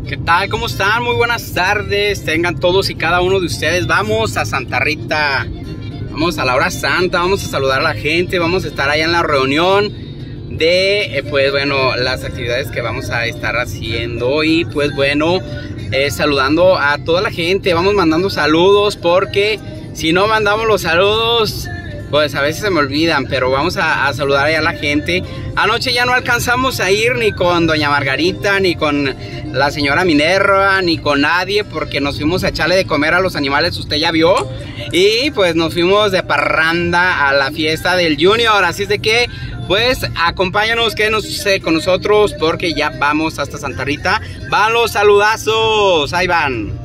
¿Qué tal? ¿Cómo están? Muy buenas tardes. Tengan todos y cada uno de ustedes. Vamos a Santa Rita. Vamos a la hora santa. Vamos a saludar a la gente. Vamos a estar allá en la reunión de, pues bueno, las actividades que vamos a estar haciendo. Y pues bueno, saludando a toda la gente. Vamos mandando saludos porque si no mandamos los saludos, pues a veces se me olvidan, pero vamos a saludar allá a la gente. Anoche ya no alcanzamos a ir ni con doña Margarita, ni con la señora Minerva, ni con nadie, porque nos fuimos a echarle de comer a los animales, usted ya vio. Y pues nos fuimos de parranda a la fiesta del Junior, así es de que pues acompáñanos, quédenos con nosotros, porque ya vamos hasta Santa Rita. Van los saludazos, ahí van.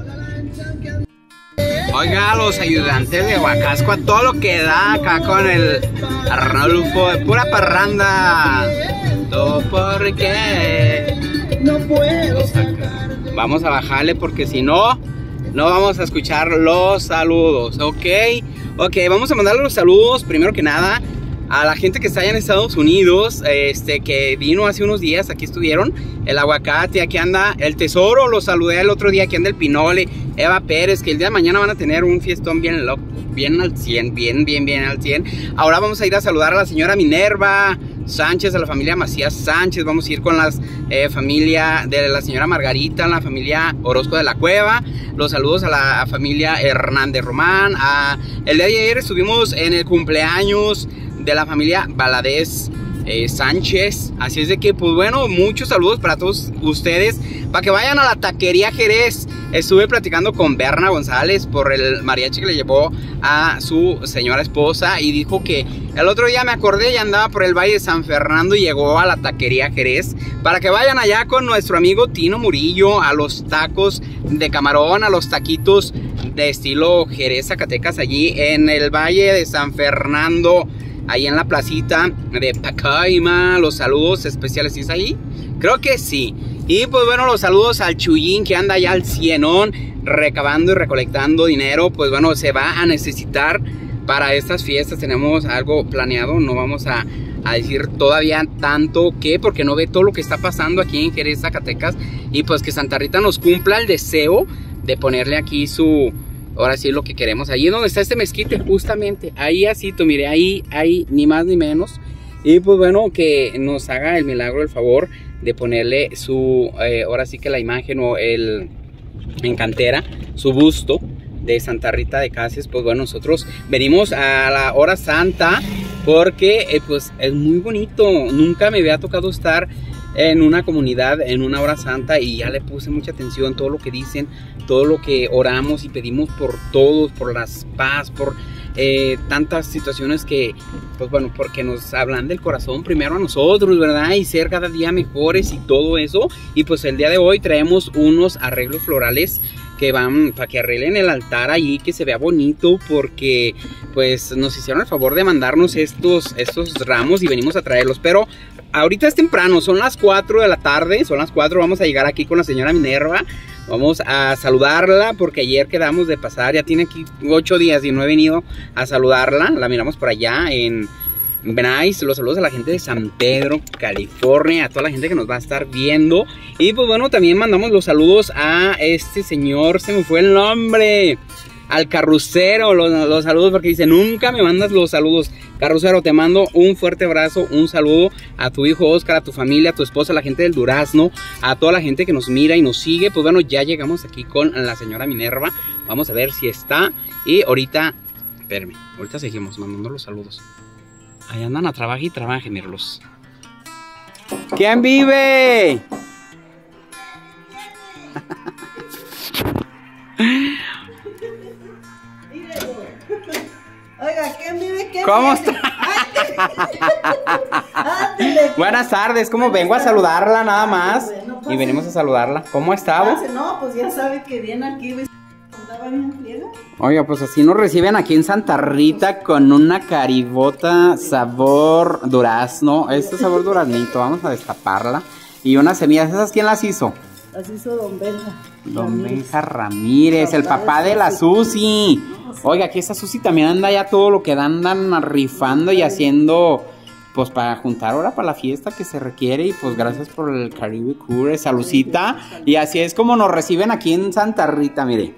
Oiga, los ayudantes de Huacasco a todo lo que da acá con el Arnulfo de pura parranda. Todo porque no puedo sacar. Vamos a bajarle porque si no, no vamos a escuchar los saludos, ¿ok? Ok, vamos a mandarle los saludos primero que nada a la gente que está allá en Estados Unidos, que vino hace unos días, aquí estuvieron, el aguacate, aquí anda el tesoro, lo saludé el otro día, aquí anda el Pinole, Eva Pérez, que el día de mañana van a tener un fiestón bien loco, bien al 100, bien al 100. Ahora vamos a ir a saludar a la señora Minerva Sánchez, a la familia Macías Sánchez, vamos a ir con la familia de la señora Margarita, la familia Orozco de la Cueva, los saludos a la familia Hernández Román. El día de ayer estuvimos en el cumpleaños de la familia Valadez Sánchez, así es de que pues bueno, muchos saludos para todos ustedes, para que vayan a la taquería Jerez. Estuve platicando con Berna González por el mariachi que le llevó a su señora esposa y dijo que el otro día me acordé y andaba por el Valle de San Fernando y llegó a la taquería Jerez, para que vayan allá con nuestro amigo Tino Murillo a los tacos de camarón, a los taquitos de estilo Jerez, Zacatecas, allí en el Valle de San Fernando, ahí en la placita de Pacaima. Los saludos especiales, ¿sí es ahí? Creo que sí. Y pues bueno, los saludos al Chuyín, que anda allá al cienón recabando y recolectando dinero. Pues bueno, se va a necesitar para estas fiestas. Tenemos algo planeado, no vamos a decir todavía tanto que, porque no ve todo lo que está pasando aquí en Jerez, Zacatecas. Y pues que Santa Rita nos cumpla el deseo de ponerle aquí su... Ahora sí, lo que queremos. Ahí es donde está este mezquite, justamente. Ahí así, mire, ahí, ni más ni menos. Y pues bueno, que nos haga el milagro, el favor de ponerle su, ahora sí que la imagen o en cantera, su busto de Santa Rita de Cases. Pues bueno, nosotros venimos a la hora santa porque pues es muy bonito. Nunca me había tocado estar en una comunidad, en una hora santa, y ya le puse mucha atención, todo lo que dicen, todo lo que oramos y pedimos por todos, por la paz, por tantas situaciones que, pues bueno, porque nos hablan del corazón primero a nosotros, ¿verdad? Y ser cada día mejores y todo eso. Y pues el día de hoy traemos unos arreglos florales que van para que arreglen el altar allí, que se vea bonito, porque pues nos hicieron el favor de mandarnos estos ramos y venimos a traerlos. Pero ahorita es temprano, son las 4 de la tarde, son las 4, vamos a llegar aquí con la señora Minerva. Vamos a saludarla porque ayer quedamos de pasar, ya tiene aquí 8 días y no he venido a saludarla. La miramos por allá en Bryce. Los saludos a la gente de San Pedro, California, a toda la gente que nos va a estar viendo. Y pues bueno, también mandamos los saludos a este señor, se me fue el nombre, al Carrucero, los saludos, porque dice, nunca me mandas los saludos. Carrucero, te mando un fuerte abrazo, un saludo a tu hijo Oscar, a tu familia, a tu esposa, a la gente del Durazno, a toda la gente que nos mira y nos sigue. Pues bueno, ya llegamos aquí con la señora Minerva. Vamos a ver si está. Y ahorita, espérame, ahorita seguimos mandando los saludos. Ahí andan a trabajar y trabajen, míralos. ¿Quién vive? Oiga, ¿quién vive? ¿Cómo está? Buenas tardes, ¿cómo vengo a saludarla nada más? Bueno, pues, y venimos a saludarla. ¿Cómo está? No, pues ya sabe que viene aquí. Oiga, pues así nos reciben aquí en Santa Rita con una caribota sabor durazno. Este sabor duraznito, vamos a destaparla. Y unas semillas, ¿esas quién las hizo? Las hizo don Benja. Don Benja Ramírez, el papá de la Susi. Oiga, aquí esta Susi también anda ya todo lo que andan rifando y haciendo pues para juntar ahora para la fiesta que se requiere. Y pues gracias por el Caribe Cooler, saludcita. Y así es como nos reciben aquí en Santa Rita, mire.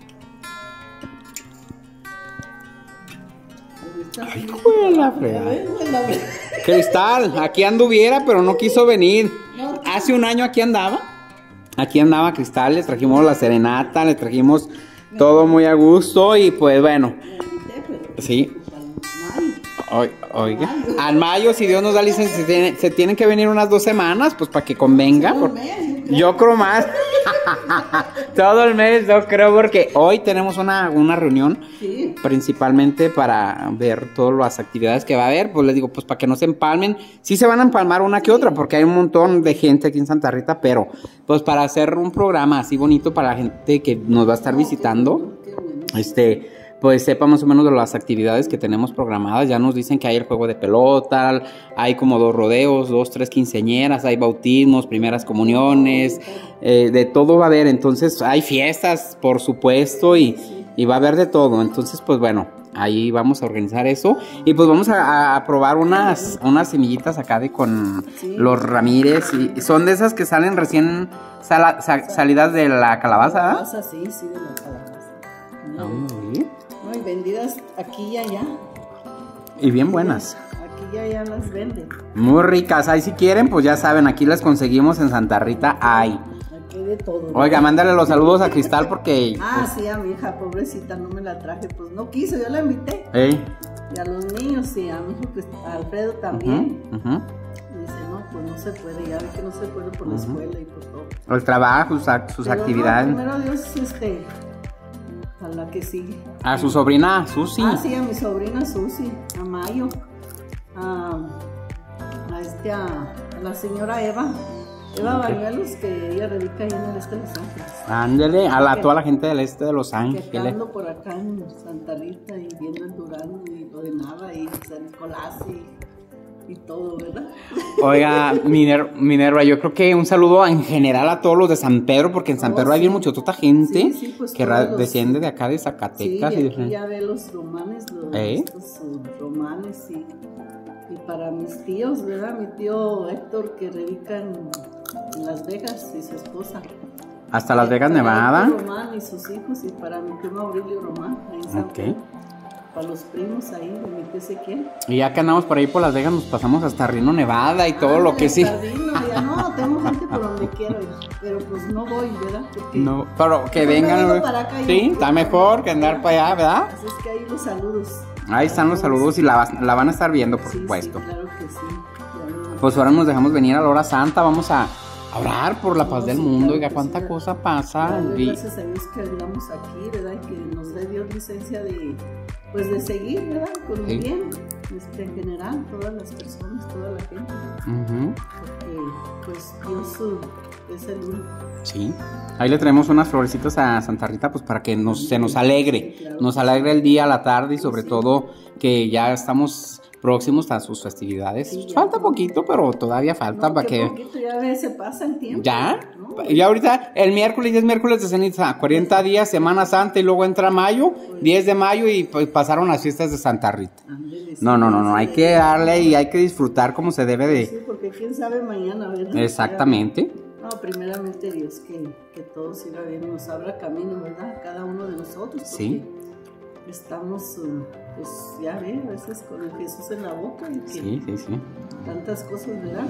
Ay, joder, la fregada. Cristal, aquí anduviera, pero no quiso venir. Hace un año aquí andaba. Aquí andaba Cristal, le trajimos la serenata, le trajimos todo muy a gusto. Y pues bueno, sí. Oiga, al mayo, si Dios nos da licencia, se tienen que venir unas 2 semanas, pues para que convenga. Yo creo más. Todo el mes, yo creo, porque hoy tenemos una reunión, sí, principalmente para ver todas las actividades que va a haber. Pues les digo, pues para que no se empalmen. Sí se van a empalmar una que otra, porque hay un montón de gente aquí en Santa Rita, pero pues para hacer un programa así bonito para la gente que nos va a estar visitando, pues sepa más o menos de las actividades que tenemos programadas. Ya nos dicen que hay el juego de pelota, hay como 2 rodeos, 2, 3 quinceañeras, hay bautismos, primeras comuniones, de todo va a haber. Entonces hay fiestas, por supuesto, y va a haber de todo. Entonces, pues bueno, ahí vamos a organizar eso. Y pues vamos a probar unas semillitas acá con los Ramírez. Y son de esas que salen recién salidas de la calabaza. Sí, de la calabaza. Muy bien. Y vendidas aquí y allá. Y bien buenas. Aquí y allá las venden. Muy ricas. Ahí si quieren, pues ya saben, aquí las conseguimos en Santa Rita. Hay. Aquí de todo. Oiga, mándale los saludos a Cristal porque... Pues, sí, a mi hija, pobrecita, no me la traje. Pues no quiso, yo la invité. Y a los niños, sí, a mi hijo a Alfredo también. Y dice, no, pues no se puede, ya ve que no se puede por la escuela y por todo. El trabajo, sus actividades. Primero Dios, a la que sigue. A su sobrina Susi. Sí, a mi sobrina Susi, a Mayo, a la señora Eva Bañuelos, que ella radica ahí en el este de Los Ángeles. Ándele, a toda la gente del este de Los Ángeles. Que ando por acá en Santa Rita y viendo el Durango y lo de Nava y San Nicolás y todo, ¿verdad? Oiga, Minerva, yo creo que un saludo en general a todos los de San Pedro, porque en San Pedro hay bien mucha otra gente pues que desciende de acá de Zacatecas. Sí, aquí ya ve los romanes, estos romanes y para mis tíos, ¿verdad? Mi tío Héctor, que radica en Las Vegas, y su esposa. Hasta Las Vegas, Nevada. Román y sus hijos, y para mi primo Aurelio Román, ahí en San Pedro. Para los primos ahí de mi tío Ezequiel. Y ya que andamos por ahí por Las Vegas, nos pasamos hasta Reno, Nevada y todo lo que sí. No, tengo gente por donde quiero ir, pero pues no voy, ¿verdad? Porque no, pero que vengan. Sí, está mejor que andar para allá, ¿verdad? Así es que ahí los saludos. Ahí están los saludos y la van a estar viendo, por supuesto. Sí, claro que sí. Pues ahora nos dejamos venir a la hora santa, vamos a orar por la paz del mundo. Oiga, cuánta cosa pasa. Gracias a Dios que andamos aquí, ¿verdad? Y que nos dé Dios licencia de seguir, ¿verdad? Con el bien, en general, todas las personas, toda la gente. Porque, pues, Dios es el único. Sí. Ahí le traemos unas florecitas a Santa Rita, pues para que se nos alegre. Claro. Nos alegre el día, la tarde y sobre todo que ya estamos próximos a sus festividades. Sí, falta poquito, pero todavía falta para que... Poquito, ya se pasa el tiempo. ¿Ya? Ya ahorita, el miércoles, 10 miércoles de ceniza, 40 días, Semana Santa, y luego entra mayo, 10 de mayo, y pues pasaron las fiestas de Santa Rita. No, hay que darle y hay que disfrutar como se debe de... Sí, porque quién sabe mañana, ¿verdad? Exactamente. No, primeramente Dios, que todo siga bien, nos abra camino, ¿verdad? Cada uno de nosotros. Sí. Estamos, pues ya ve, a veces con el Jesús en la boca. Y que sí. Tantas cosas, ¿verdad?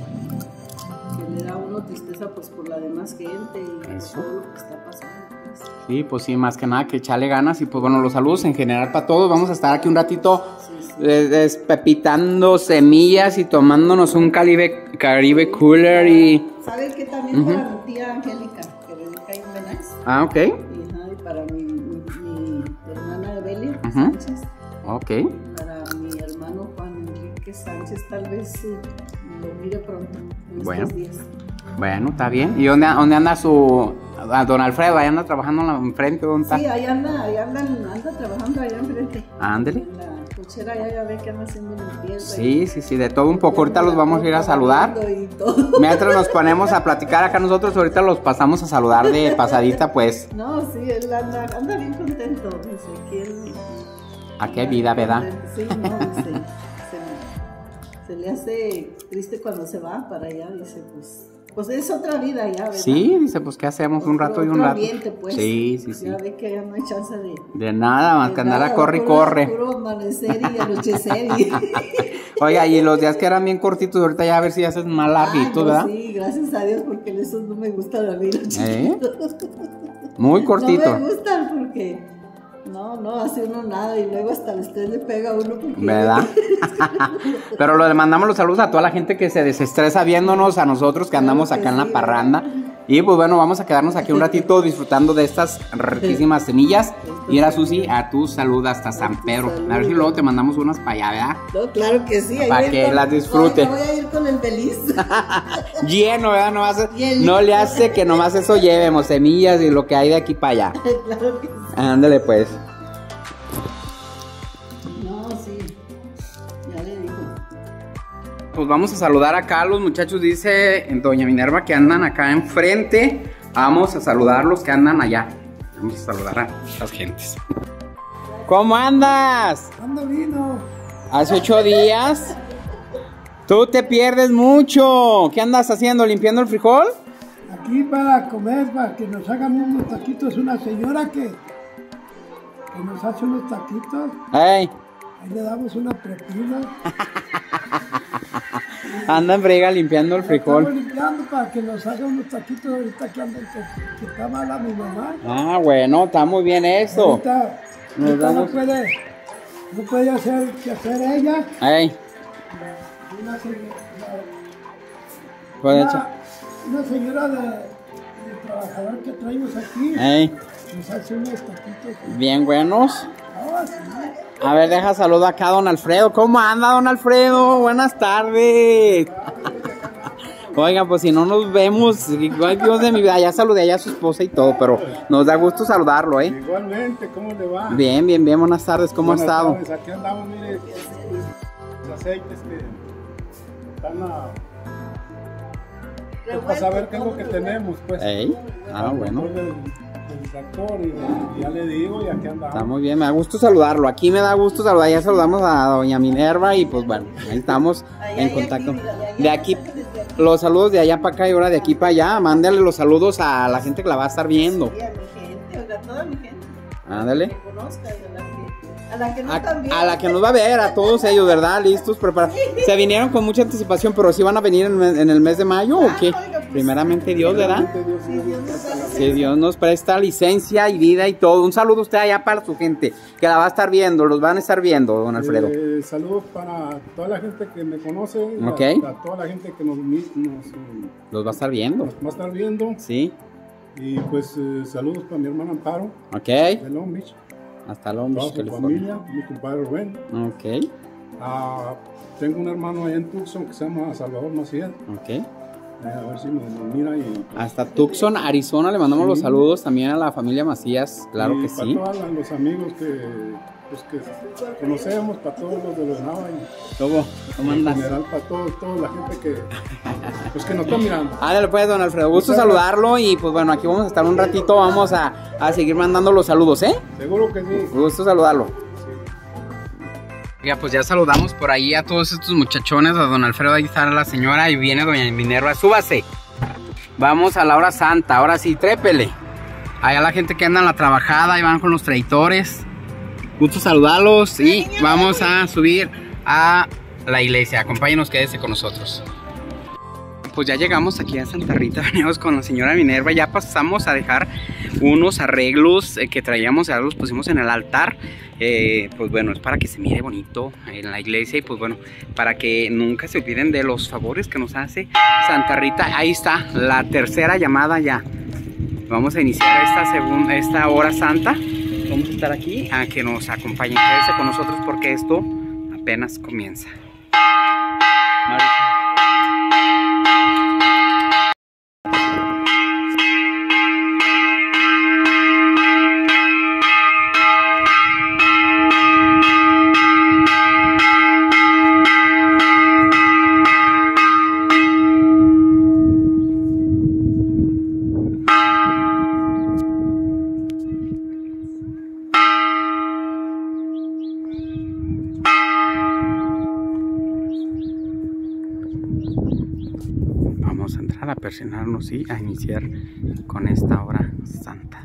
Que le da a uno tristeza pues por la demás gente y todo lo que está pasando. Sí, pues sí, más que nada que echarle ganas. Y pues bueno, los saludos en general para todos. Vamos a estar aquí un ratito despepitando semillas y tomándonos un Caribe Cooler y... ¿Sabes qué? También para mi tía Angélica, que radica ahí en Benás. Ok. Y para mi hermana Evelia Sánchez. Ok. Para mi hermano Juan Enrique Sánchez, tal vez lo mire pronto en estos días. Bueno, está bien. ¿Y dónde anda don Alfredo? ¿Ahí anda trabajando enfrente? ¿Dónde está? Sí, ahí anda trabajando allá enfrente. Ándele. En la cochera ya ve que anda haciendo limpieza. Sí, de todo un poco. Ahorita los vamos a ir a saludar. Mientras nos ponemos a platicar acá nosotros, ahorita los pasamos a saludar de pasadita, pues. No, sí, él anda bien contento. Dice que él... ¿A qué vida, verdad? Sí, no, se le hace triste cuando se va para allá, dice, pues es otra vida ya, ¿verdad? Sí, dice, pues ¿qué hacemos? Un rato y un rato. Ambiente, pues. Sí. Ya ve que ya no hay chance de nada, más que andar a corre y corre. Puro amanecer y anochecer. Oiga, y los días que eran bien cortitos, ahorita ya a ver si ya hacen más larguitos, ¿verdad? Sí, gracias a Dios, porque esos no me gustan a mí los chiquitos. Muy cortito. No me gustan porque... No, hace uno nada y luego hasta el estrés le pega a uno. ¿Verdad? Pero le mandamos los saludos a toda la gente que se desestresa viéndonos, a nosotros que andamos acá en la parranda. Y pues bueno, vamos a quedarnos aquí un ratito disfrutando de estas riquísimas semillas. Y ahora, Susi, a tu salud hasta San Pedro. A ver si luego te mandamos unas para allá, ¿verdad? No, claro que sí. Para que las disfrute. Voy a ir con el feliz. Lleno, ¿verdad? No le hace que nomás eso llevemos, semillas y lo que hay de aquí para allá. Claro que sí. Ándale pues. No, sí. Ya le digo. Pues vamos a saludar acá a los muchachos, dice doña Minerva, que andan acá enfrente. Vamos a saludarlos que andan allá. Vamos a saludar a las gentes. ¿Cómo andas? Ando vino. Hace 8 días. Tú te pierdes mucho. ¿Qué andas haciendo? ¿Limpiando el frijol? Aquí para comer, para que nos hagan unos taquitos. Una señora que nos hace unos taquitos. Ey. Ahí le damos una propina. Anda en brega limpiando el frijol. Estamos limpiando para que nos haga unos taquitos ahorita que andan, que está mala mi mamá. Ah, bueno, está muy bien eso. Ahorita no puede hacer que hacer ella. Ey. Una señora de trabajador que traemos aquí. Ey. Nos hace unos taquitos. Bien buenos. Ah, sí. A ver, deja saludo acá a don Alfredo. ¿Cómo anda, don Alfredo? Buenas tardes. Oiga, pues si no nos vemos, ay, Dios de mi vida, ya saludé allá a su esposa y todo, pero nos da gusto saludarlo, ¿eh? Igualmente, ¿cómo le va? Bien, buenas tardes, ¿cómo ha estado? Tardes. Aquí andamos, mire, los aceites que están para saber qué es lo que tenemos, pues. ¿Ey? Ah, bueno. El tractor y ya le digo, y aquí andamos. Está muy bien, me da gusto saludarlo. Aquí me da gusto saludar, ya saludamos a doña Minerva y pues bueno, ahí estamos en contacto. De aquí, los saludos de allá para acá y ahora de aquí para allá. Mándale los saludos a la gente que la va a estar viendo. Sí, a mi gente, a toda mi gente. Ándale. Que conozca, a la que no también. A la que nos va a ver, a todos ellos, ¿verdad? Listos, preparados. Se vinieron con mucha anticipación, pero ¿sí van a venir en el mes de mayo o qué? Primeramente Dios, ¿verdad? Que Dios nos presta licencia y vida y todo. Un saludo a usted allá para su gente, que la va a estar viendo, los van a estar viendo, don Alfredo. Saludos para toda la gente que me conoce, okay. Para toda la gente que los va a estar viendo. Nos va a estar viendo. Sí. Y pues saludos para mi hermana Amparo. Ok. De Long Beach. Hasta Long Beach, California. Familia, mi compadre Rubén. Ok. Tengo un hermano allá en Tucson que se llama Salvador Maciel. Ok. A ver si nos mira y... Hasta Tucson, Arizona, le mandamos los saludos también a la familia Macías, claro que sí. Para todos los amigos que conocemos, para todos los de los Nava y ¿Cómo andas? En general para toda la gente que nos está mirando. Ándale pues, don Alfredo, gusto saludarlo y pues bueno, aquí vamos a estar un ratito, vamos a seguir mandando los saludos, ¿eh? Seguro que sí. Gusto saludarlo. Ya, pues ya saludamos por ahí a todos estos muchachones, a don Alfredo, ahí está la señora y viene doña Minerva, súbase. Vamos a la hora santa, ahora sí, trépele. Allá la gente que anda en la trabajada, ahí van con los traidores. Gusto saludarlos y vamos a subir a la iglesia, acompáñenos, quédese con nosotros. Pues ya llegamos aquí a Santa Rita, venimos con la señora Minerva, ya pasamos a dejar unos arreglos que traíamos, ya los pusimos en el altar, pues bueno, es para que se mire bonito en la iglesia y pues bueno, para que nunca se olviden de los favores que nos hace Santa Rita. Ahí está, la tercera llamada ya. Vamos a iniciar esta hora santa, vamos a estar aquí a que nos acompañen, quédense con nosotros porque esto apenas comienza. persignarnos y a iniciar con esta hora santa.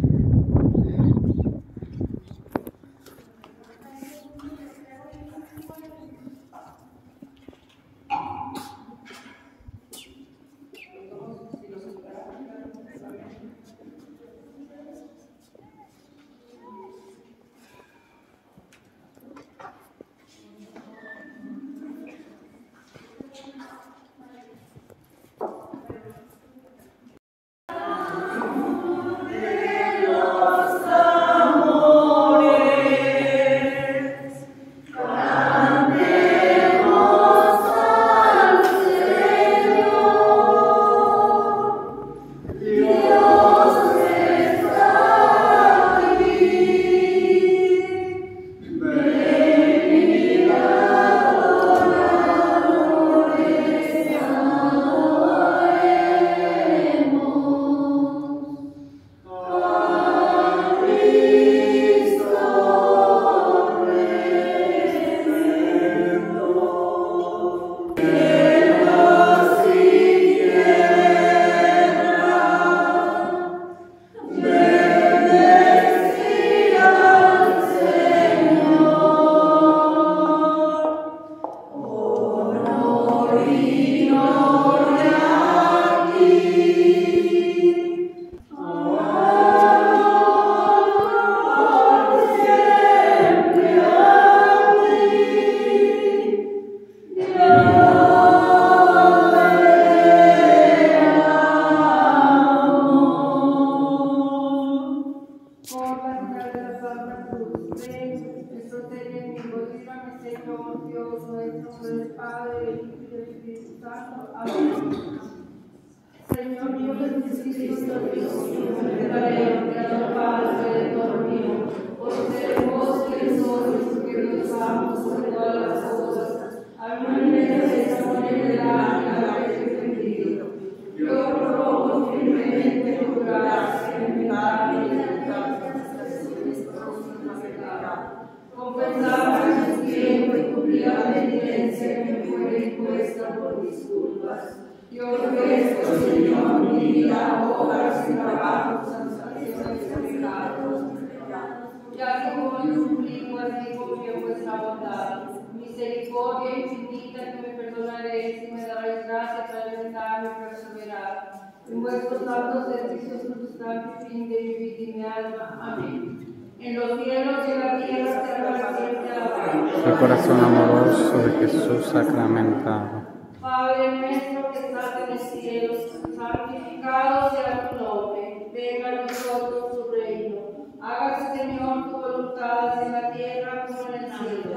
Misericordia infinita que me perdonaréis y me daréis gracia para alimentarme y perseverar en vuestros santos servicios constante fin de mi vida y mi alma. Amén. En los cielos y en la tierra se para siempre alabado. El corazón amoroso de Jesús sacramentado. Padre nuestro que estás en el cielo, santificado sea tu nombre. Venga a nosotros tu reino. Hágase, Señor, tu voluntad en la tierra como en el cielo.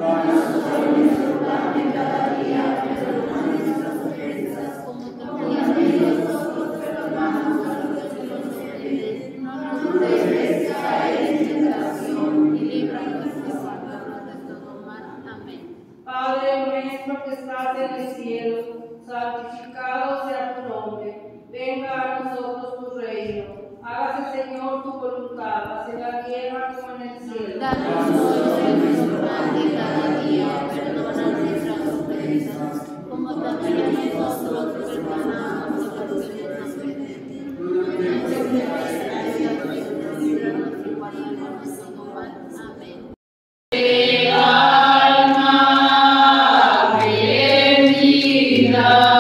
Cada día, perdona nuestras ofensas, como también nosotros perdonamos a los que nos ofenden. No nos dejes caer en tentación y líbranos de todo mal. Amén. Padre nuestro que estás en el cielo, santificado sea tu nombre. Venga a nosotros tu reino. Hágase, Señor, tu voluntad, así en la tierra como en el cielo. Danos hoy nuestro pan de cada día, perdona nuestras ofensas, como también nosotros perdonamos a los que nos ofenden. No nos dejes caer en tentación, líbranos de todo mal. Amén. Alma bendita.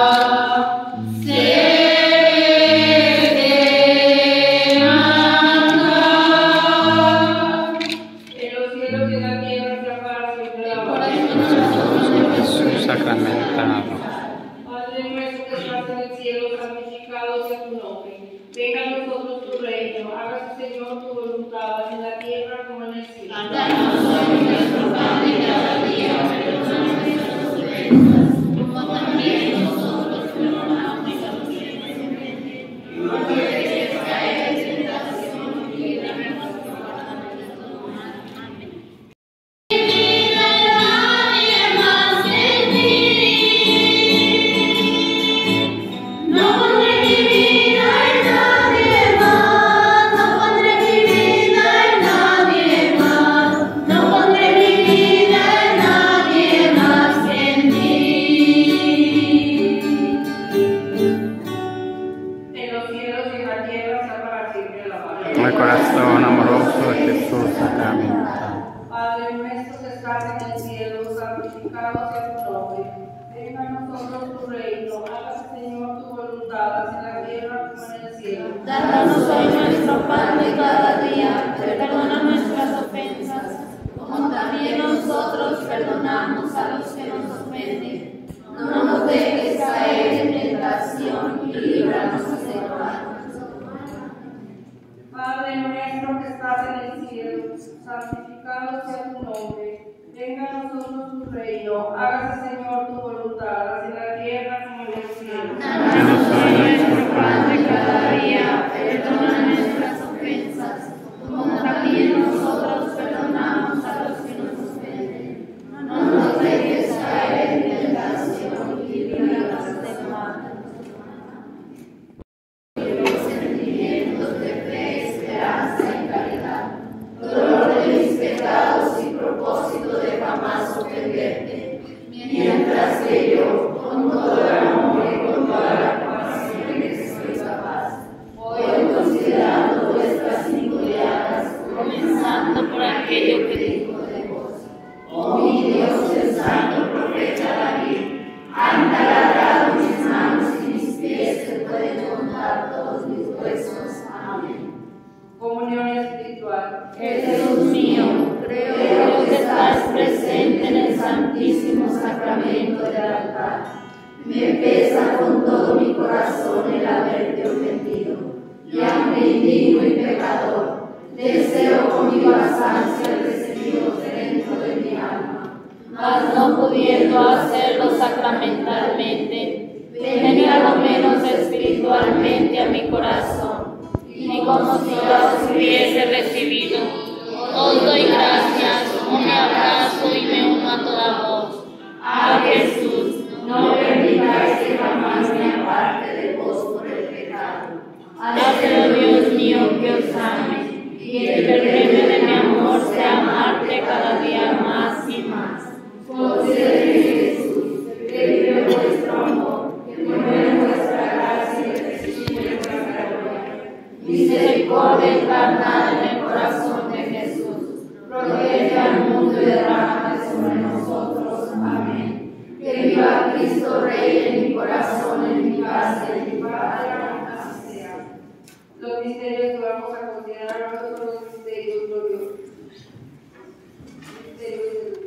Danos hoy nuestro pan de cada día, perdona nuestras ofensas, como también nosotros perdonamos a los que nos ofenden. No nos dejes caer en tentación y líbranos del mal. Padre nuestro que estás en el cielo, santificado sea tu nombre. Venga a nosotros tu reino, hágase Señor tu voluntad, así en la tierra como en el cielo. Danos hoy nuestro pan de cada día, perdona nuestras ofensas, como también nosotros perdonamos a los que nos ofenden. No nos dejes caer en tentación y líbranos del mal. Sentimientos de fe, esperanza y caridad, dolor de mis pecados y propósito de jamás ofenderte, mientras que yo, con todo el amor y con toda la compasión que soy capaz, voy considerando vuestras singularidades, comenzando por aquello que dijo de vos. Oh mi Dios, el santo profeta David, han taladrado mis manos y mis pies, se pueden contar todos mis huesos. Amén. Comunión espiritual. Jesús mío, creo que estás presente en el Santísimo Sacramento del altar. Me pesa con todo mi corazón el haberte ofendido, y aunque indigno y pecador, deseo con viva ansia recibirte dentro de mi alma. Mas no pudiendo hacerlo sacramentalmente, ven a lo menos espiritualmente a mi corazón, y como si ya os hubiese recibido, os doy gracias, me abrazo y me uno a toda voz. Ah, Jesús, no permitáis que jamás me aparte de vos por el pecado. Hazlo, Dios mío, que os ame, y el premio de mi amor sea amarte cada día más y más. Concédeme, Jesús, que vive vuestro amor, que muere vuestra gracia y resucite vuestra gloria. Misericordia encarnada en el corazón de Jesús, protege al mundo y derrama sobre nosotros. Amén. Que viva Cristo Rey en mi corazón, en mi casa y en mi patria. Así sea. Los misterios que vamos a considerar ahora son los misterios gloriosos. Misterios de luz.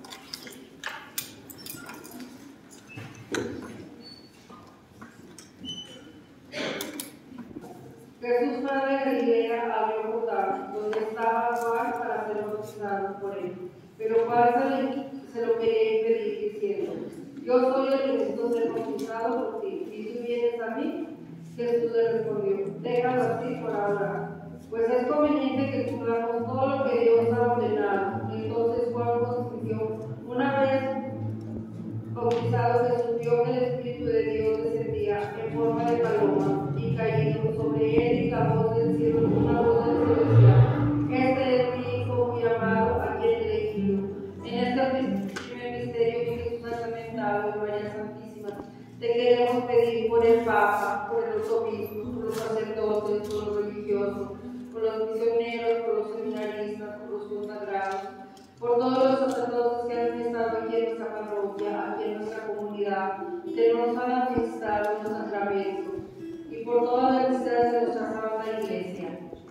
Jesús fue de Galilea a Jordán, donde estaba Juan para ser bautizado por él. Pero Juan se lo quería impedir, diciendo: yo soy el que necesito ser bautizado por ti, y tú vienes a mí. Jesús le respondió: déjalo así por ahora, pues es conveniente que cumplamos todo lo que Dios ha ordenado. Entonces Juan consintió. Una vez bautizado, Jesús vio que el Espíritu de Dios descendía en forma de paloma y cayendo sobre él, y la voz del cielo, una voz del cielo decía: este es mi Hijo muy amado, a quien he elegido. En este primer misterio que Jesús ha sacramentado en María Santísima, te queremos pedir por el Papa, por los obispos, por los sacerdotes, por los religiosos, por los misioneros, por los seminaristas, por los consagrados, por todos los sacerdotes que han estado aquí en nuestra parroquia, aquí en nuestra comunidad, que nos han administrado los sacramentos, y por todas las necesidades de nuestra Santa Iglesia.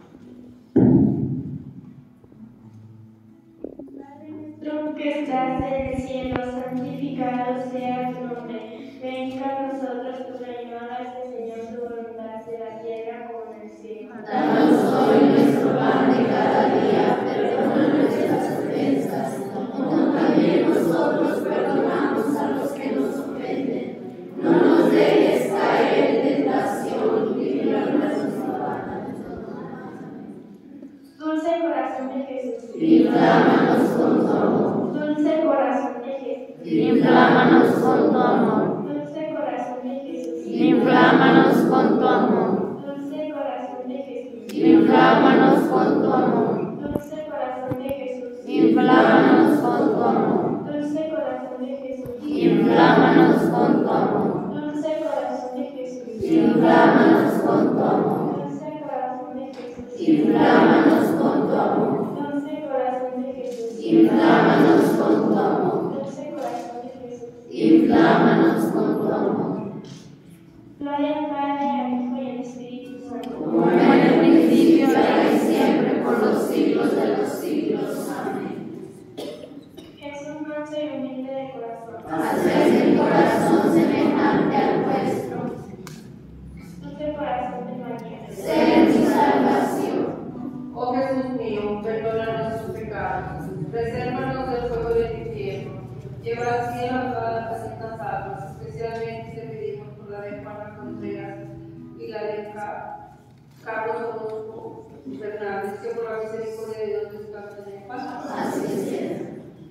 Padre nuestro que estás en el cielo, santificado sea tu nombre. Venga a nosotros tu reino, hágase, Señor, tu voluntad, en la tierra como en el cielo. Danos hoy nuestro pan de cada día, perdona nuestras ofensas, como también nosotros perdonamos a los que nos ofenden. No nos dejes caer en tentación y líbranos del mal. Dulce corazón de Jesús, Inflámanos con tu amor. dulce corazón de Jesús, Inflámanos con tu amor. dulce corazón de Jesús, Inflámanos con tu amor. dulce corazón de Jesús, Inflámanos con tu amor. dulce corazón de Jesús, Inflámanos con tu amor. dulce corazón de Jesús, Inflámanos con tu amor. dulce corazón de Jesús, Inflámanos con tu amor. dulce corazón de Jesús, Inflámanos con tu amor. dulce corazón de Jesús, Inflámanos con tu amor. dulce corazón de Jesús. Inflámanos con tu amor. Gloria al Padre, al Hijo y al Espíritu Santo. Como mío, perdona nuestros pecados, resérvanos del fuego del infierno, lleva al cielo a todas las personas salvas, especialmente te pedimos por la de Juana Contreras y la de Carlos Orozco Fernández, que por la misericordia de Dios descansen en paz. Así sea.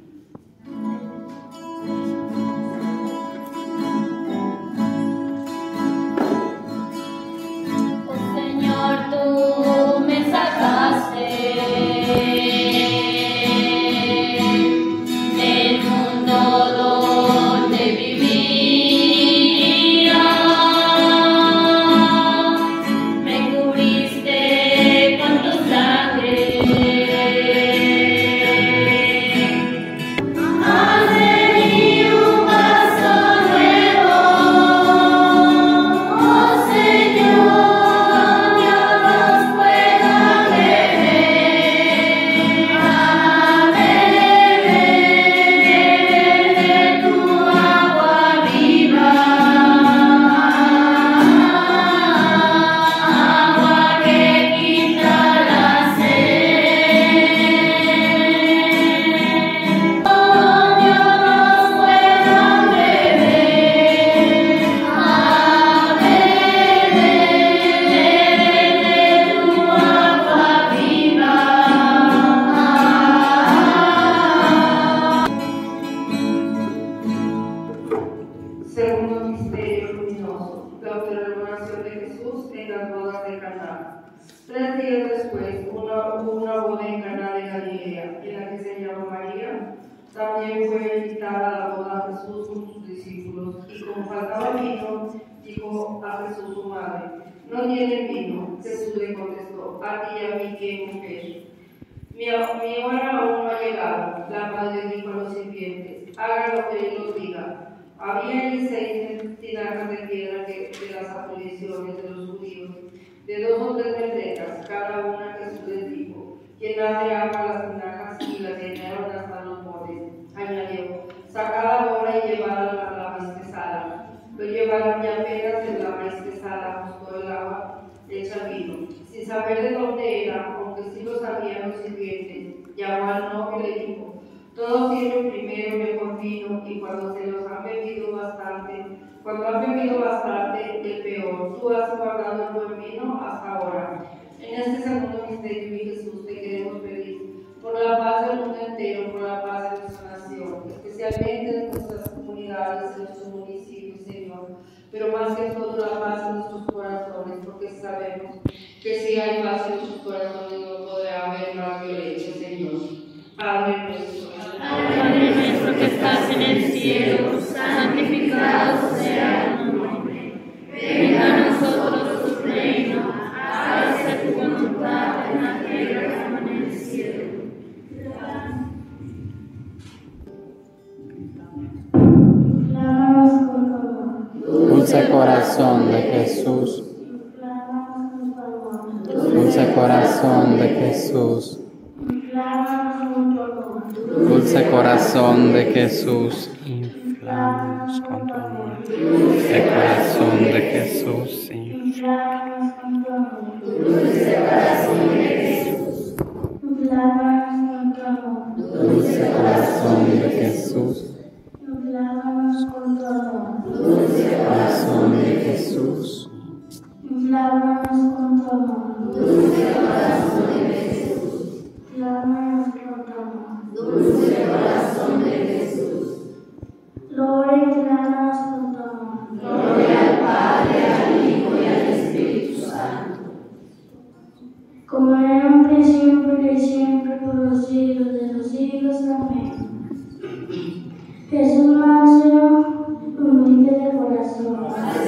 No tienen vino. Jesús le contestó, a ti y a mí, ¿qué mujer? Mi hora aún no ha llegado. La madre dijo a los sirvientes, hagan lo que él os diga. Había allí 6 tinajas de piedra de las afliciones de los judíos, de 2 o 3 metretas, cada una. Jesús les dijo, llenad de agua las tinajas, y las llenaron hasta los bordes. Añadió, sacad ahora y llevad a la maizquezada. Lo llevaron y apenas en la maizquezada ajustó el agua hecha vino. Sin saber de dónde era, aunque sí lo sabían los sirvientes, llamó al novio y le dijo, todos sirven primero el mejor vino, y cuando han bebido bastante, el peor. Tú has guardado el buen vino hasta ahora. En este segundo misterio, mi Jesús, te queremos pedir por la paz del mundo entero, por la paz de nuestra nación, especialmente de nuestras comunidades, de nuestros municipios, Señor, pero más que todo la paz en nuestros corazones, porque sabemos que si hay paz en nuestros corazones no podrá haber más violencia, Señor. Padre nuestro que estás en el cielo, santificado sea tu nombre. Venga a nosotros tu reino, hágase tu voluntad en la tierra como en el cielo. Dulce corazón de Jesús, dulce corazón de Jesús, dulce corazón de Jesús, inflamos con tu amor. Dulce corazón de Jesús, inflamos con tu amor. Dulce corazón de Jesús, inflamos con tu amor. Dulce corazón de Jesús, inflamos con tu amor. Dulce corazón de Jesús, inflamos con tu amor. Dulce corazón de Jesús, inflamos con tu amor. Dulce corazón de Jesús, lo inflamos con tu amor. Gloria al Padre, al Hijo y al Espíritu Santo, como era en un principio y siempre, por los siglos de los siglos. Amén. Jesús manso, humilde de corazón,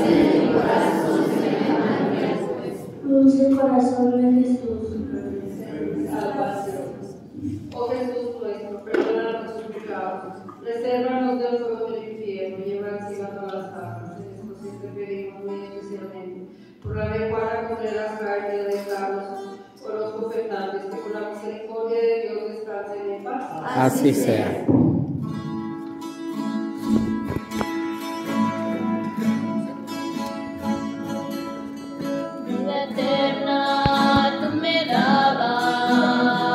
dulce corazón de Jesús, salvación. Oh Jesús nuestro, perdona nuestros pecados, resérvanos del fuego del infierno, lleva al cielo a todas las almas. En esto siempre pedimos muy especialmente por la de Juana Contreras García de Carlos Orozco Fernández, que por la misericordia de Dios descansen en paz. Así sea. Vida eterna tú me dabas.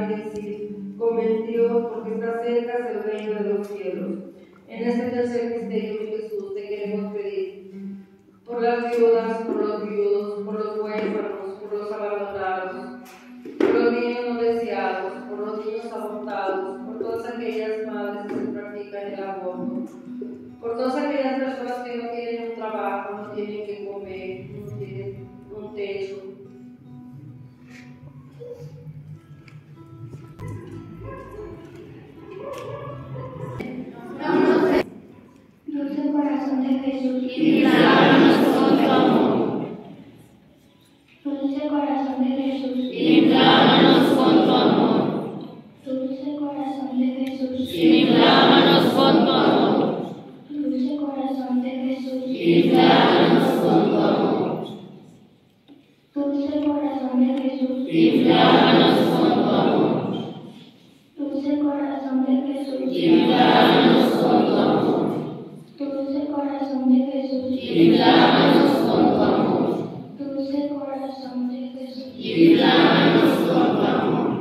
decir, convertidos porque está cerca el reino de los cielos. En este tercer misterio, mi Jesús, te queremos pedir por las viudas, por los viudos, por los huérfanos, por los abandonados, por los niños no deseados, por los niños abortados, por todas aquellas madres que se practican el aborto, por todas aquellas personas que no tienen un trabajo, no tienen que comer, no tienen un techo. Dulce corazón de Jesús, inflámanos con tu amor. dulce corazón de Jesús, Inflámanos con tu amor. dulce corazón de Jesús, Inflámanos con tu amor. dulce corazón de Jesús, Inflámanos con tu amor. dulce corazón de Jesús, Inflámanos con tu amor. dulce corazón de Jesús, Inflámanos con tu amor. dulce corazón de Jesús, Inflámanos con tu amor. dulce corazón de Jesús, Inflámanos con tu amor.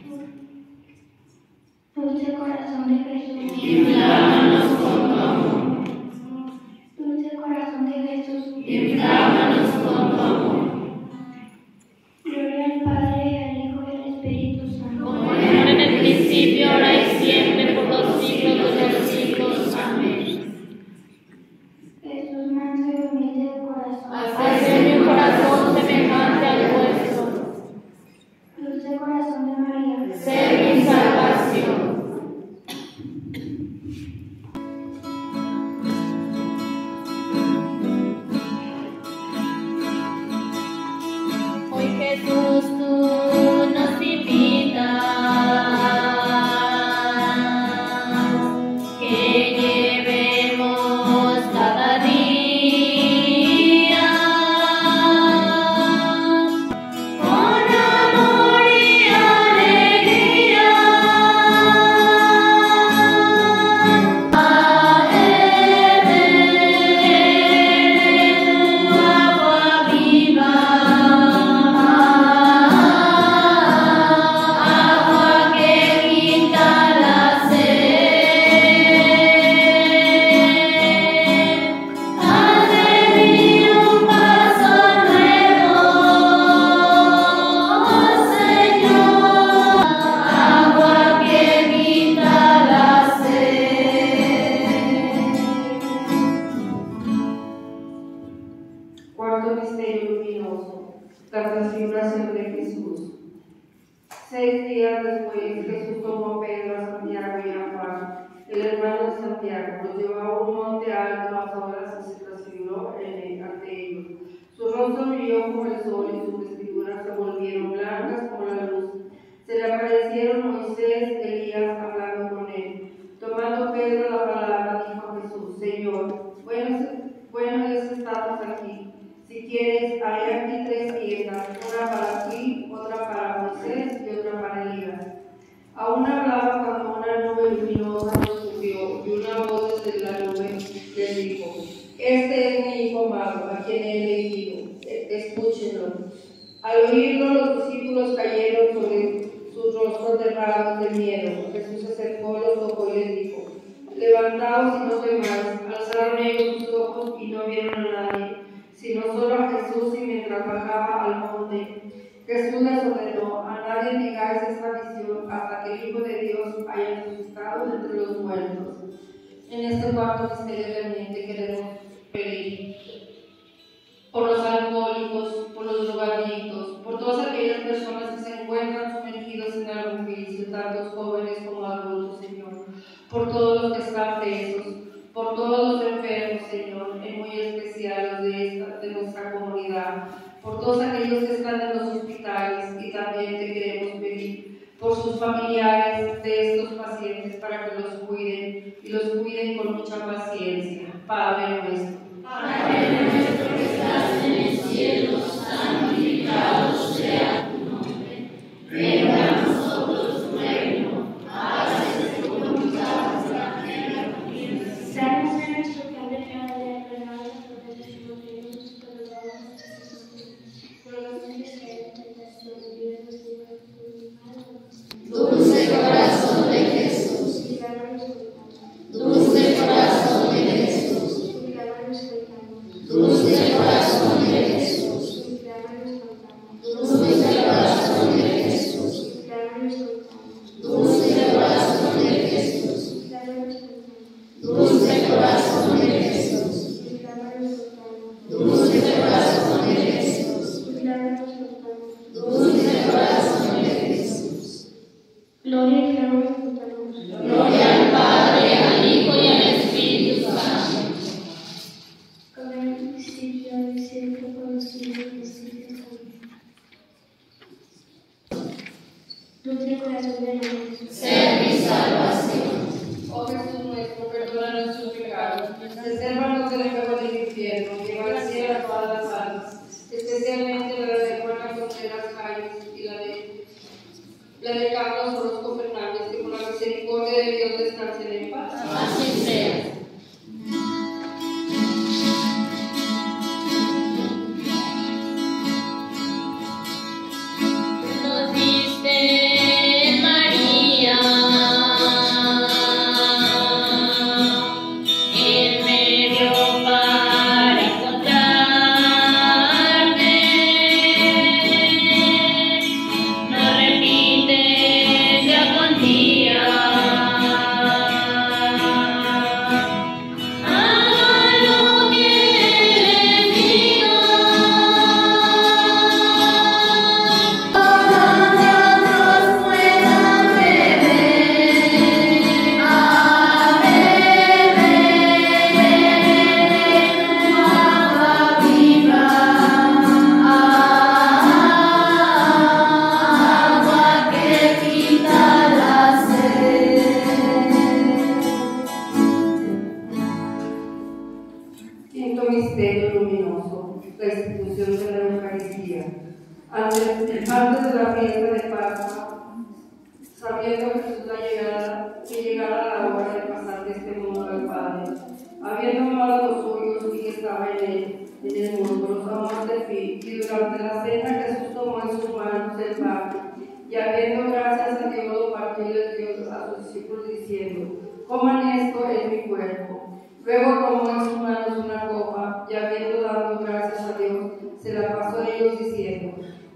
dulce corazón de Jesús, Inflámanos con tu amor. dulce corazón de Jesús. Inflámanos con tu amor. Gloria al Padre, al Hijo y al Espíritu Santo. Como era en el principio, ahora y siempre, por los siglos de los siglos. Amén. Jesús manso y humilde de corazón. Hacedme un corazón semejante al vuestro. Dulce corazón de María. Ser mi salvación. Hoy Jesús, tú nos invitas que llevemos cada día con amor y alegría a Él, tu agua viva. Agua que quita la sed, haz de mí un paso nuevo, Señor. Agua que quita la sed. Cuarto misterio luminoso, la transfiguración de Jesús. 6 días después, Jesús tomó a Pedro, a Santiago y a Juan, el hermano de Santiago, los llevó a un monte alto a solas y se transfiguró ante ellos. Su rostro brilló como el sol y sus vestiduras se volvieron blancas como la luz. Se le aparecieron Moisés, Elías, hablando con él. Tomando Pedro la palabra, dijo a Jesús: Señor, bueno es estamos aquí. Si quieres, haré aquí 3 tiendas, una para ti, otra para Moisés y otra para Elías. Aún hablaba cuando una nube luminosa los cubrió y una voz desde la nube les dijo: Este es mi hijo amado, a quien he elegido, escúchenlo. Al oírlo, los discípulos cayeron sobre sus rostros cerrados de miedo. Jesús se acercó, los tocó y les dijo: Levantaos y no temáis. Alzaron ellos sus ojos y no vieron a nadie, sino solo a Jesús, y mientras bajaba al monte, Jesús les ordenó: a nadie digáis esta visión hasta que el Hijo de Dios haya resucitado entre los muertos. En este cuarto misterio realmente queremos pedir por los alcohólicos, por los drogadictos, por todas aquellas personas que se encuentran sumergidos en algún vicio, tantos jóvenes como adultos, Señor, por todos los que están presos, por todos los enfermos, Señor, en muy especial los de nuestra comunidad, por todos aquellos que están en los hospitales, y también te queremos pedir por sus familiares de estos pacientes para que los cuiden y los cuiden con mucha paciencia. Padre nuestro. Padre nuestro que estás en el cielo, santificado sea tu nombre. Venga a nosotros tu reino. Hágase tu voluntad en la tierra como en el cielo. Danos en nuestro pan de cada día, perdónanos los pecados que nosotros perdonamos a nuestros enemigos. No nos dejes caer en tentación, y líbranos del mal. Gloria al Padre, al Hijo y al Espíritu Santo. Como en el principio, ahora y siempre, por los siglos de los siglos. Dulce corazón de Jesús, Sea mi salvación. Oh Jesús nuestro, perdona nuestros pecados, resérvanos del fuego del infierno, lleva al cielo a todas las almas, especialmente la de Juana Contreras Calles y la de Carlos Orozco Fernández, que por la misericordia de Dios descansen en paz. Así sea. Nos diste María el medio para encontrarte. No repites día con día. Haga lo que les diga. Donde otros puedan beber, a beber tu agua viva, agua que quita la sed. Quinto misterio luminoso, la institución de la Eucaristía. Antes de la fiesta de Pascua, sabiendo Jesús que llegara la hora de pasar de este mundo al Padre, habiendo amado a los suyos y que estaba en el mundo, los amó hasta el fin, y durante la cena Jesús tomó en sus manos el pan, y habiendo gracias a Dios lo partió y les dio a sus discípulos diciendo: coman esto, es mi cuerpo. Luego tomó en sus manos una copa, y habiendo dado gracias a Dios, se la pasó a ellos diciendo: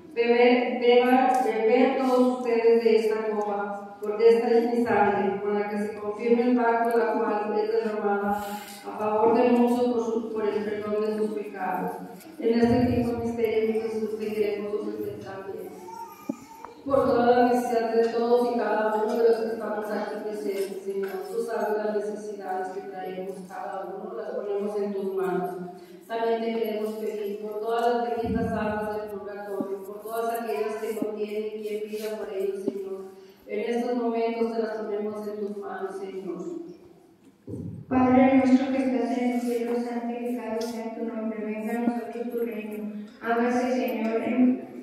beber todos ustedes de esta copa, porque esta es mi sangre, con la que se confirma el pacto, la cual es derramada a favor de muchos por el perdón de sus pecados. En este quinto misterio, mi Jesús, te queremos ofrecer también por todas las necesidades de todos y cada uno de los que estamos aquí presentes, Señor. Tú sabes las necesidades que traemos cada uno, las ponemos en tus manos. También te queremos pedir por todas las benditas almas del purgatorio, por todas aquellas que no tienen quien pida por ellos, Señor. En estos momentos te las ponemos en tus manos, Señor. Padre nuestro que estás en el cielo, santificado sea tu nombre, venga a nosotros tu reino. Hágase, Señor, en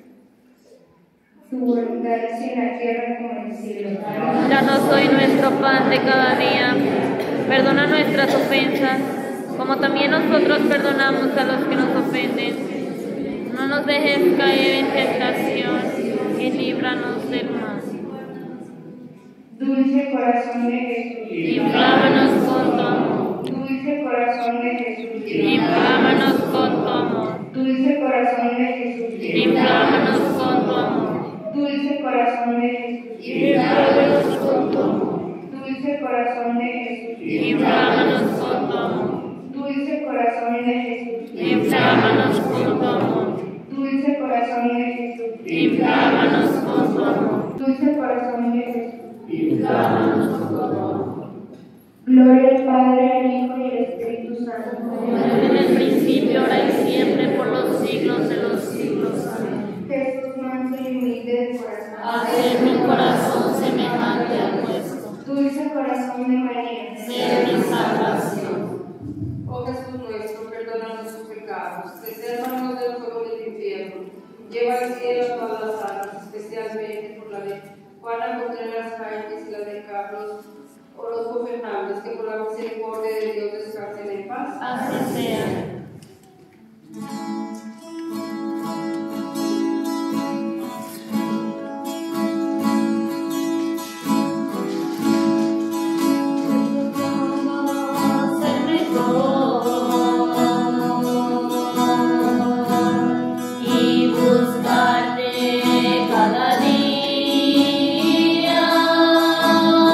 tu voluntad, así en la tierra como en el cielo. Danos hoy nuestro pan de cada día. Perdona nuestras ofensas, como también nosotros perdonamos a los que nos ofenden. No nos dejes caer en tentación y líbranos del mal. Dulce corazón de Jesús, Inflámanos con tu amor. dulce corazón de Jesús, Inflámanos con tu amor. dulce corazón de Jesús, Inflámanos con tu amor. dulce corazón de Jesús, Inflámanos con tu amor. dulce corazón de Jesús, Inflámanos con tu amor. dulce corazón de Jesús, Inflámanos con tu amor. dulce corazón de Jesús, Inflámanos con tu amor. dulce corazón de Jesús. Inflámanos con tu amor. Gloria al Padre, al Hijo y al Espíritu Santo. En el principio, ahora y siempre, por los siglos de los siglos. Amén. Jesús manso y humilde de corazón. Haz en mi corazón semejante al vuestro. Dulce corazón de María. Sea mi salvación. Oh Jesús nuestro, perdona nuestros pecados, resérvanos del fuego del infierno, lleva al cielo a todas las almas, especialmente por la de Juana Contreras Calles y la de Carlos Orozco Fernández, que por la misericordia de Dios descansen en paz. Así sea.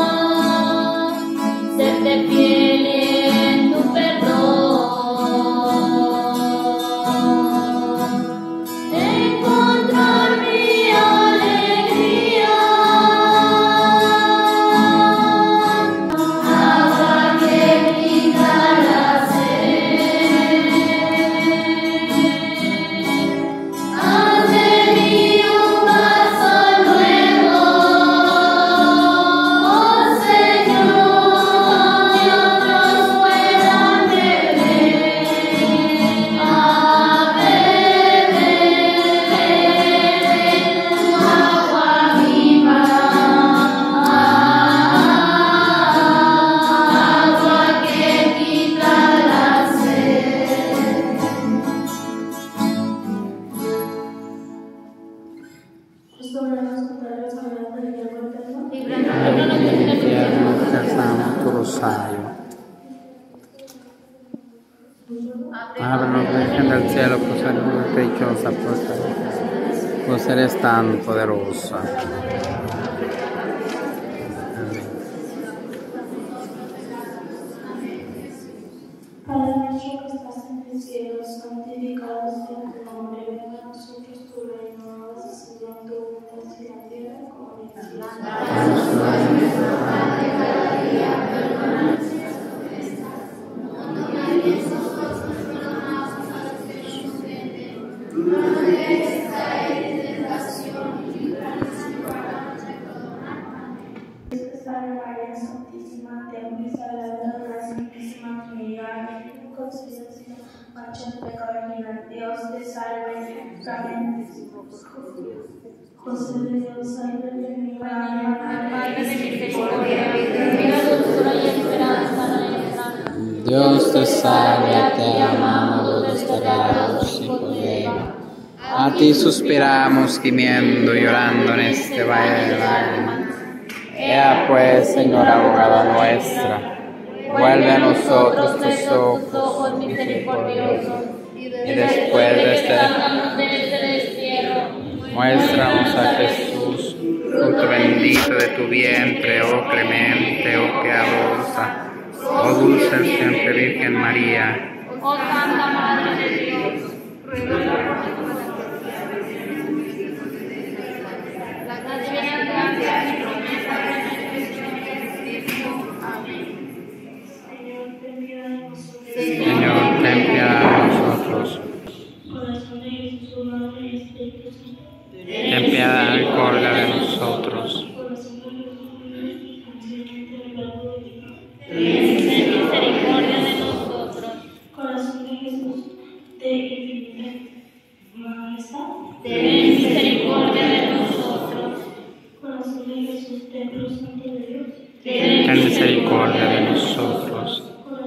Fiel en tu perdón. tu rosario. Ábranos, Virgen del cielo, por ser muy dichosa, pues eres tan poderosa. Padre nuestro que estás en el cielo, santificado sea tu nombre, venga a nosotros tu reino, hágase Señor tu voluntad en la tierra como en el cielo. Danos de cada día, perdona nuestras ofensas, no nos dejes nosotros perdonamos a los que nos ofenden, no nos dejes caer en tentación y líbranos del mal. Salve María Santísima, ten piedad de la Santísima Trinidad, y concédenos marcha de pecado original. Dios te salve, amén. José de Dios, salve de mi Madre de misericordia, vida, dulzura y esperanza nuestra. Dios te salve, te amamos, desterrados, hijo de Eva. A ti suspiramos, gimiendo, llorando en este valle de lágrimas. Ea pues, Señora abogada nuestra, vuelve a nosotros tus ojos misericordiosos, y después de este destierro, muéstranos a Jesús, fruto bendito de tu vientre, oh clemente, oh piadosa, oh dulce siempre Virgen María. Oh Santa Madre de Dios, ruega por nosotros. Señor, ten piedad de nosotros. Ten piedad y misericordia de nosotros. Ten misericordia de nosotros. Corazón de Jesús, de infinita majestad. Ten misericordia de nosotros. Corazón de Jesús, templo santo de Dios. Ten misericordia de nosotros.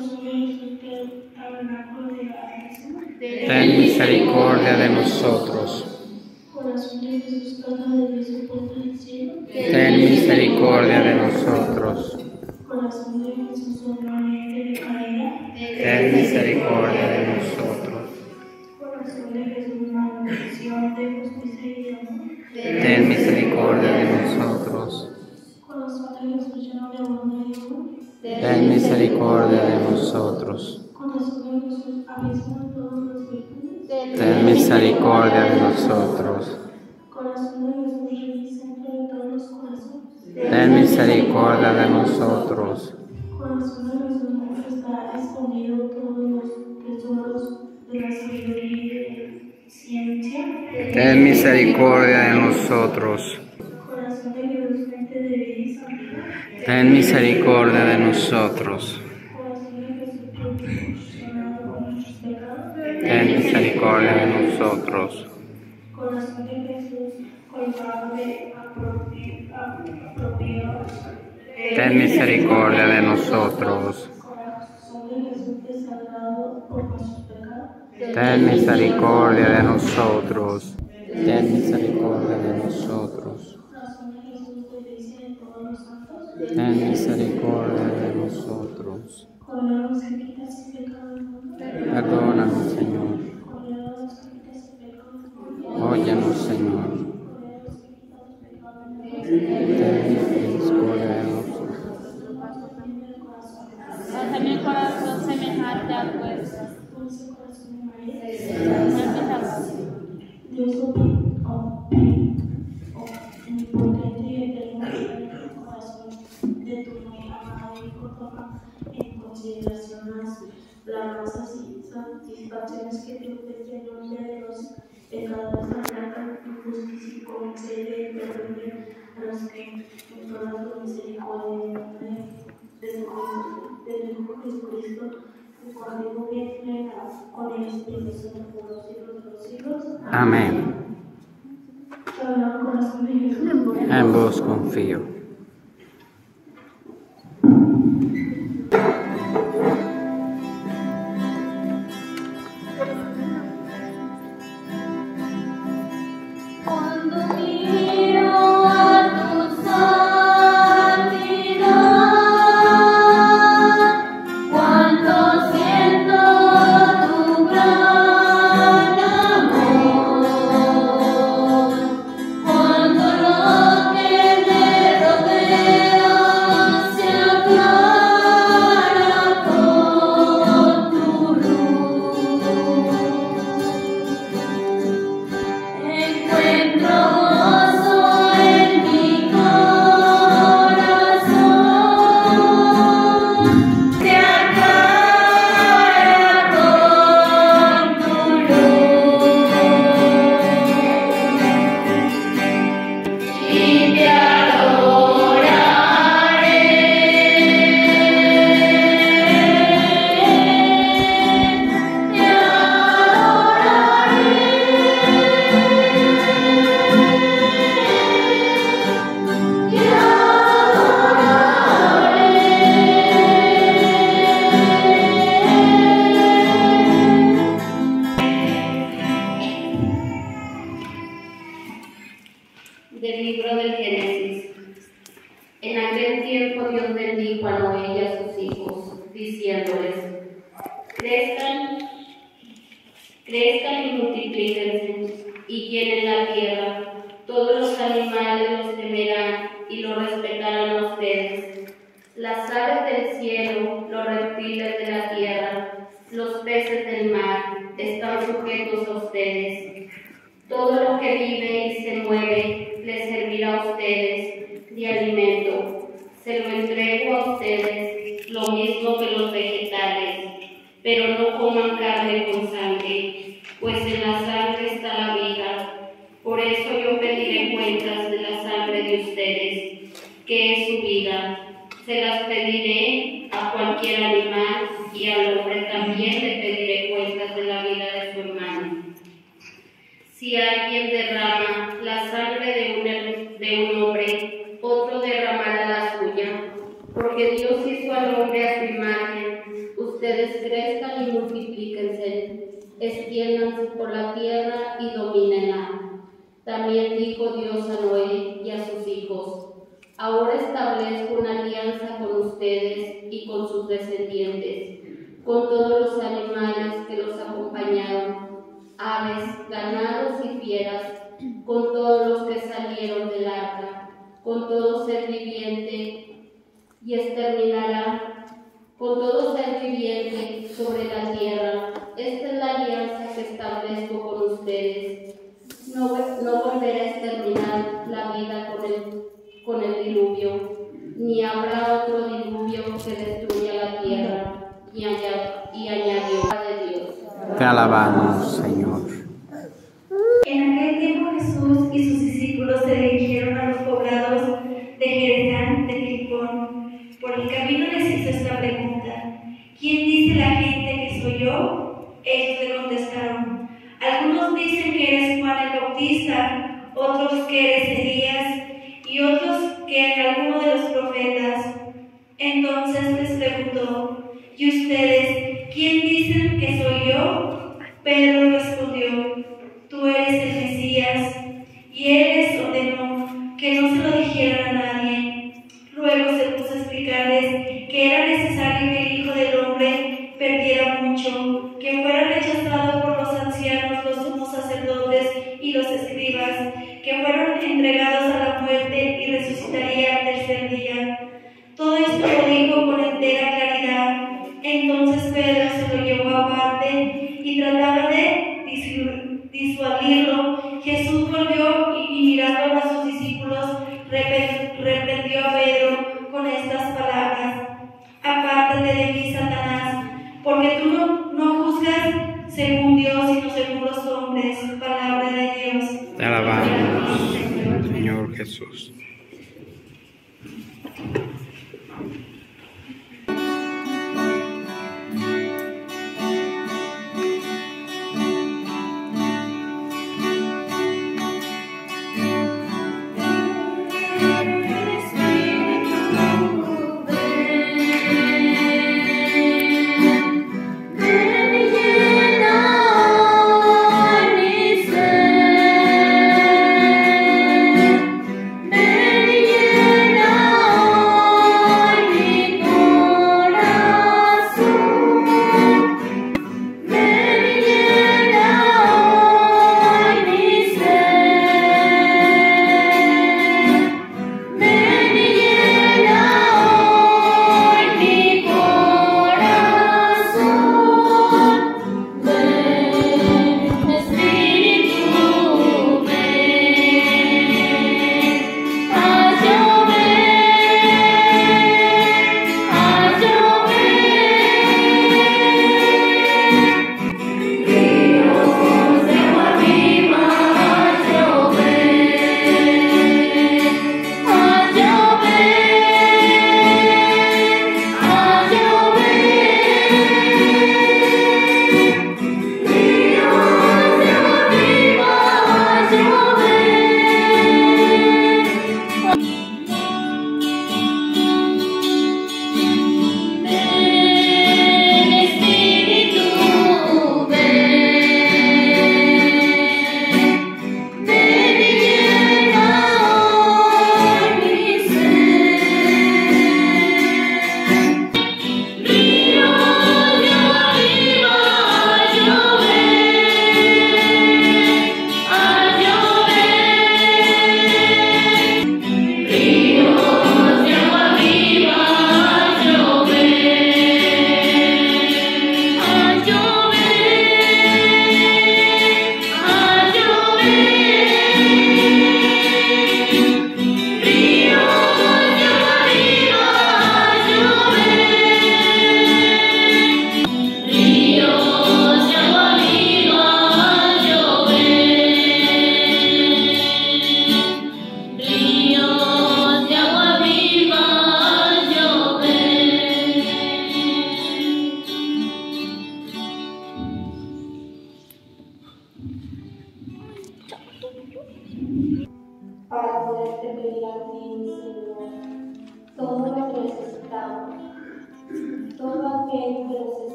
Ten misericordia de nosotros. Corazón de Jesús, casa de Dios y puerta del cielo. Ten misericordia de nosotros. Corazón de Jesús, ornamento de caridad. Ten misericordia de nosotros. Corazón de Jesús, manifestación de justicia y amor. Ten misericordia de nosotros. Corazón de Jesús, lleno de bondad y amor. Ten misericordia de nosotros. Corazón de Jesús, abismo de todos los virtudes. Ten misericordia de nosotros. Corazón de Jesús, rey y centro de todos los corazones. Ten misericordia de nosotros. Corazón de Jesús, que está escondido todos los tesoros de la sabiduría y ciencia. Ten misericordia de nosotros. Corazón de Jesús, fuente de vida y santidad. Ten misericordia de nosotros. Corazón de Jesús, proporcionado por nuestros pecados. Ten misericordia de nosotros. Corazón de Jesús, colmado de apropiado. Ten misericordia de nosotros. Corazón de Jesús, desalado por nuestros pecados. Ten misericordia de nosotros. Ten misericordia de nosotros. Corazón de Jesús, delicia de todos los santos. Ten misericordia de nosotros. Cordero que quitas el pecado del mundo. Perdónanos, Señor. Cordero que quitas el pecado del mundo. Óyenos, Señor. Cordero que quitas el pecado del mundo. Ten misericordia de nosotros. Haz mi corazón semejante al vuestro. Dulce corazón de María. Dios omnipotente y eterno, en el corazón de tu muy amado Hijo, toma en consideración las razas y satisfacciones que te ofrece en nombre de los pecadores, aplaca tu justicia y concede el perdón a los que imploran tu misericordia en nombre de tu Hijo Jesucristo, contigo viene con el Espíritu Santo por los siglos de los siglos. Amén. Sagrado corazón de Jesús. En vos confío. Cuando miro a tus En aquel tiempo Dios bendijo a Noé y a sus hijos, diciéndoles: crezcan y multiplíquense, y llenen la tierra. Todos los animales los temerán y los respetarán a ustedes. Las aves del cielo, los reptiles de la tierra, los peces del mar, están sujetos a ustedes. Todo lo que vive y se mueve les servirá a ustedes de alimento. Se lo entrego a ustedes, lo mismo que los vegetales, pero no coman carne con sangre, pues en la sangre está la vida. Por eso yo pediré cuentas de la sangre de ustedes, que es su vida. Se las pediré a cualquier animal, y al hombre también le pediré cuentas de la vida de su hermano. Si alguien derrama la sangre de un hombre, otro derramará la suya, porque Dios hizo al hombre a su imagen. Ustedes crezcan y multiplíquense, extiéndanse por la tierra y domínenla. También dijo Dios a Noé y a sus hijos: ahora establezco una alianza con ustedes y con sus descendientes, con todos los animales que los acompañaron, aves, ganados y fieras, con todos los que salieron del arca, con todo ser viviente, y exterminará con todo ser viviente sobre la tierra. Esta es la alianza que establezco con ustedes. No volveré a exterminar la vida con el diluvio, ni habrá otro diluvio que destruya la tierra. Y añadió: de Dios. Te alabamos, Señor. En aquel tiempo Jesús y sus discípulos se dirigieron a los poblados de Geresán de Filipón. Por el camino les hizo esta pregunta: ¿quién dice la gente que soy yo? Ellos le contestaron: algunos dicen que eres Juan el Bautista, otros que eres Elías, y otros que eres alguno de los profetas. Entonces les preguntó: ¿y ustedes quién dicen que soy yo? Pedro respondió: tú eres el Mesías. Y él les ordenó que no se lo dijeran a nadie. Luego se puso a explicarles que era necesario que el Hijo del Hombre perdiera mucho, que fuera rechazado por los ancianos, los sumos sacerdotes y los escribas, que fueron entregados a la muerte y resucitaría al tercer día. Todo esto lo dijo con entera claridad. Entonces Pedro se lo llevó aparte y trataba de disuadirlo. Jesús volvió y mirando a sus discípulos reprendió a Pedro con estas palabras: apártate de mí, Satanás, porque tú no juzgas según Dios, sino según los hombres. Palabra de Dios. Te alabamos, Señor Jesús. Ven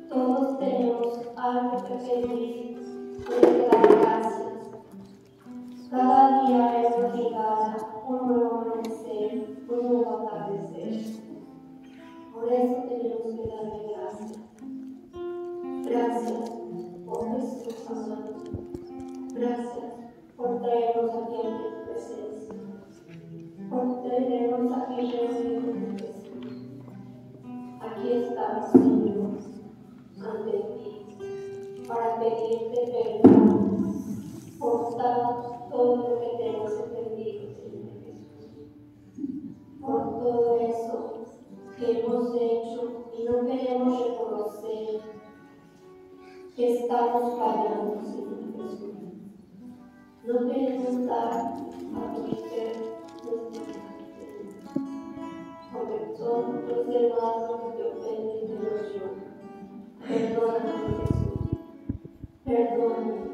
Todos tenemos algo que pedir, que dar gracias. Cada día es una llegada, un nuevo amanecer, un nuevo atardecer. Por eso tenemos que darle gracias. Gracias, oh Jesús amado. Gracias por traernos aquí ante tu presencia, por tenernos aquí reunidos en Jesús. Aquí estamos, Señor, ante ti, para pedirte perdón por todo lo que te hemos ofendido, Señor Jesús, por todo eso que hemos hecho y no queremos reconocer que estamos fallando, Señor Jesús. No queremos dar a tu Hijo nuestra vida, porque son los demás los que te ofenden y te los lloran. Perdóname, Jesús. Perdóname.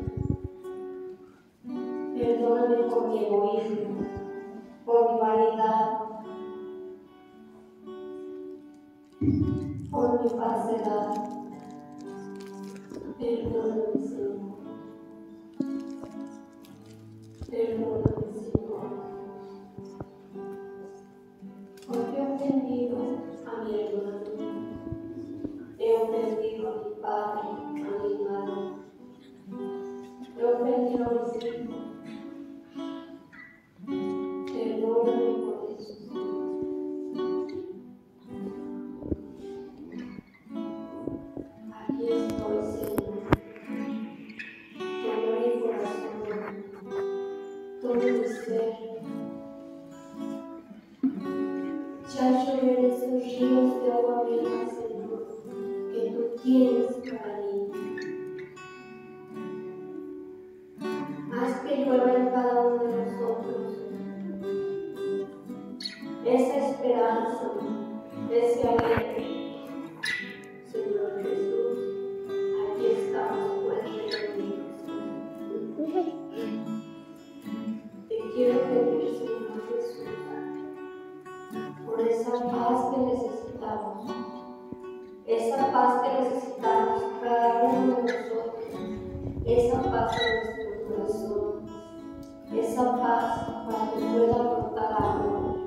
Perdóname por mi egoísmo, por mi vanidad, por mi falsedad. Perdóname, Señor. Perdóname, Señor. Porque he ofendido a mi hermano, he ofendido a mi padre, a mi madre, he ofendido a mis hijos. Perdóname por eso, Señor. Aquí estoy, Señor. Todo mi corazón, todo mi ser. Ya lloré esos ríos de agua viva, Señor, que tú tienes para mí. Haz que llueva en cada uno de nosotros esa esperanza, ese alegre. Señor Jesús, aquí estamos pues reunidos. Te quiero pedir, Señor Jesús, por esa paz que necesitamos, cada uno de nosotros, esa paz en nuestro corazón, esa paz para que pueda brotar amor,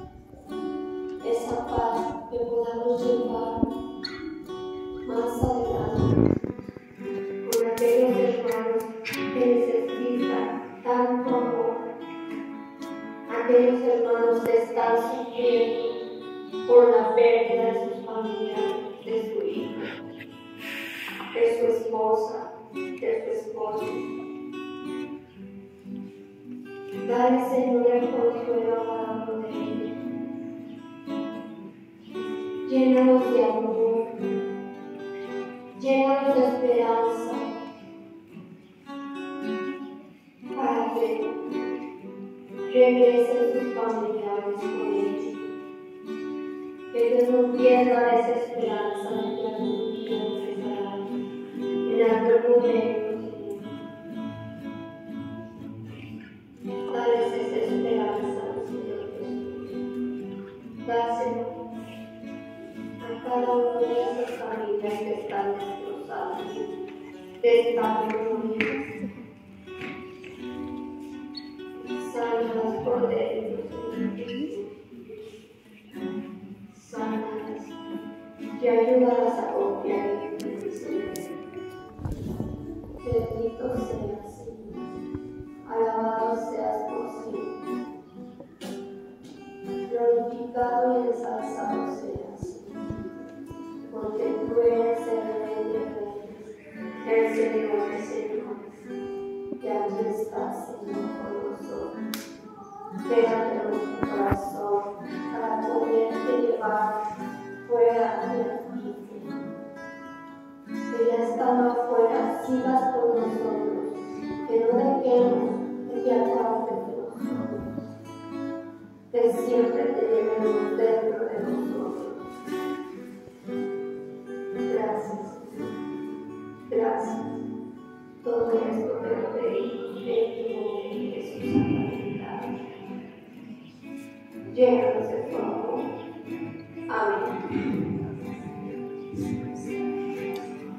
esa paz que podamos llevar más adelante con aquellos hermanos que necesitan tanto amor, aquellos hermanos que están sufriendo por la pérdida de sus familiares, de su hijo, de su esposa, de su esposo. Dale, Señor, el consuelo a cada uno de ellos. Llénanos de amor, llénanos de esperanza, para que regresen sus familiares con ellos. Que ellos no pierdan esa esperanza en algún día en algún momento, Señor. Dales esa esperanza, Señor Jesús. Dáselo a cada una de esas familias que están destrozadas, que están reunidas. Sánalas por dentro, Señor Jesús. Sánalas y ayúdalas a confiar en ti, Señor. Bendito seas, Señor. Alabado seas por siempre. Glorificado y ensalzado seas, porque tú eres el Rey de Reyes, el Señor de Señores. Y aquí estás, Señor, con nosotros. Quédate en nuestro corazón para poderte llevar fuera de aquí, Señor. Que ya estando afuera, sigas con nosotros, que no dejemos de que aparte de nosotros, que siempre te llevemos dentro de nosotros. Gracias, gracias. Todo esto te lo pedí en tu nombre, Jesús. Llénanos de tu amor. Amén.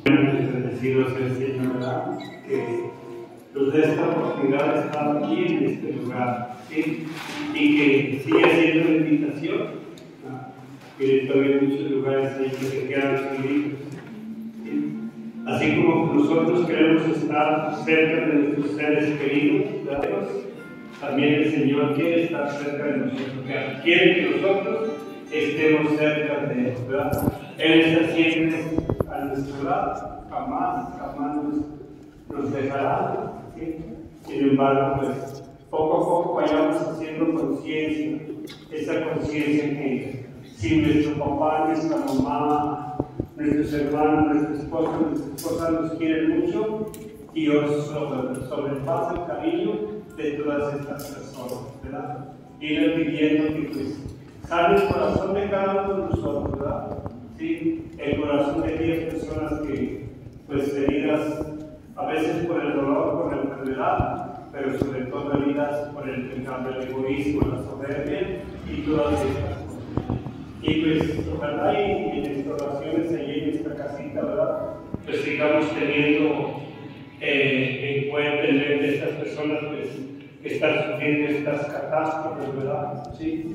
Bendecido sea el Señor, ¿verdad? Que nos dé esta oportunidad de estar aquí en este lugar, ¿sí? Y que siga siendo una invitación, que todavía hay muchos lugares ahí que se quedan solitos, ¿sí? Así como nosotros queremos estar cerca de nuestros seres queridos, ¿verdad? También el Señor quiere estar cerca de nosotros, quiere que nosotros estemos cerca de Él, ¿verdad? Él está siempre a nuestro lado, jamás nos dejará, ¿sí? Sin embargo, pues, poco a poco vayamos haciendo conciencia, esa conciencia que si nuestro papá, nuestra mamá, nuestros hermanos, nuestra esposa nos quieren mucho, Dios sobrepasa el cariño de todas estas personas, ¿verdad? Ir pidiendo que pues sane el corazón de cada uno de nosotros, ¿verdad? ¿Sí? El corazón de aquellas personas que, pues, heridas a veces por el dolor, por la enfermedad, pero sobre todo heridas por el pecado, el egoísmo, la soberbia y todas estas cosas. Y pues, ojalá y en estas oraciones allí en esta casita, ¿verdad? Pues sigamos teniendo en cuenta el ver de estas personas pues, que están sufriendo estas catástrofes, ¿verdad? Sí.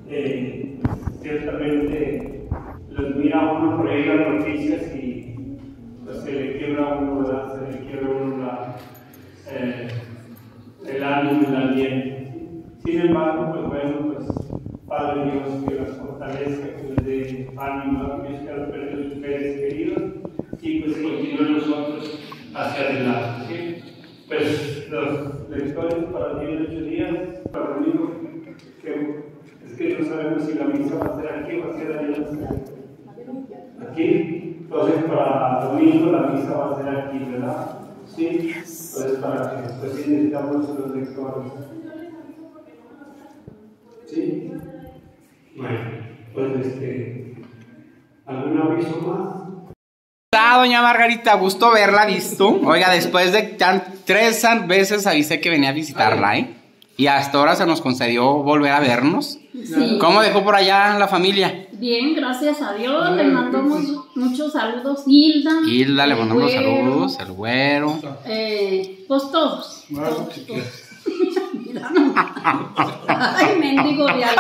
Ciertamente los mira uno por ahí las noticias y pues se le quiebra a uno, ¿verdad? Se le quiebra a uno el ánimo y el aliento. Sin embargo, pues bueno, pues Padre Dios, que las fortalezca, que les dé ánimo, que nos perdido sus seres queridos y pues continúen nosotros hacia adelante. ¿Sí? Pues los lectores para 18 días, para el domingo, es que no sabemos si la misa va a ser aquí o va a ser allá. Aquí, entonces para domingo la misa va a ser aquí, ¿verdad? Sí, entonces para que pues sí necesitamos los lectores. ¿Sí? Bueno, pues ¿algún aviso más? Doña Margarita, gusto verla, visto. Oiga, después de 3 veces avisé que venía a visitarla, ¿eh? Y hasta ahora se nos concedió volver a vernos. Sí. ¿Cómo dejó por allá la familia? Bien, gracias a Dios. Le mandamos muchos saludos, Hilda. Hilda, le mandamos saludos, el güero. Pues todos. Todos. Mira nomás. Ay, mendigo de algo.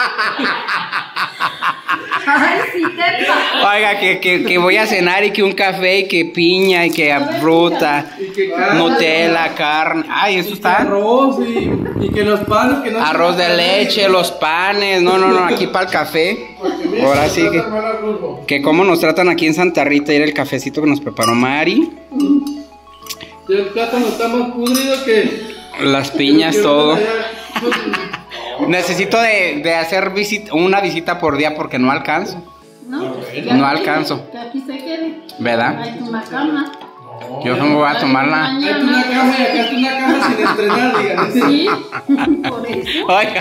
Ay, sí te pasa. Oiga, que voy a cenar y que un café y que piña y que fruta, Nutella, carne. Ay, eso está. Arroz y que los panes que no. Arroz de leche, los panes. No, aquí para el café. Ahora sí que cómo nos tratan aquí en Santa Rita. Y era el cafecito que nos preparó Mari. El plátano está más pudrido que. Las piñas, todo. Necesito de hacer una visita por día porque no alcanzo. No alcanzo. Que aquí se quede. ¿Verdad? Hay una cama. Yo no voy a tomarla. Hay una cama y acá está una cama sin estrenar, digan. Sí, por eso. Oiga.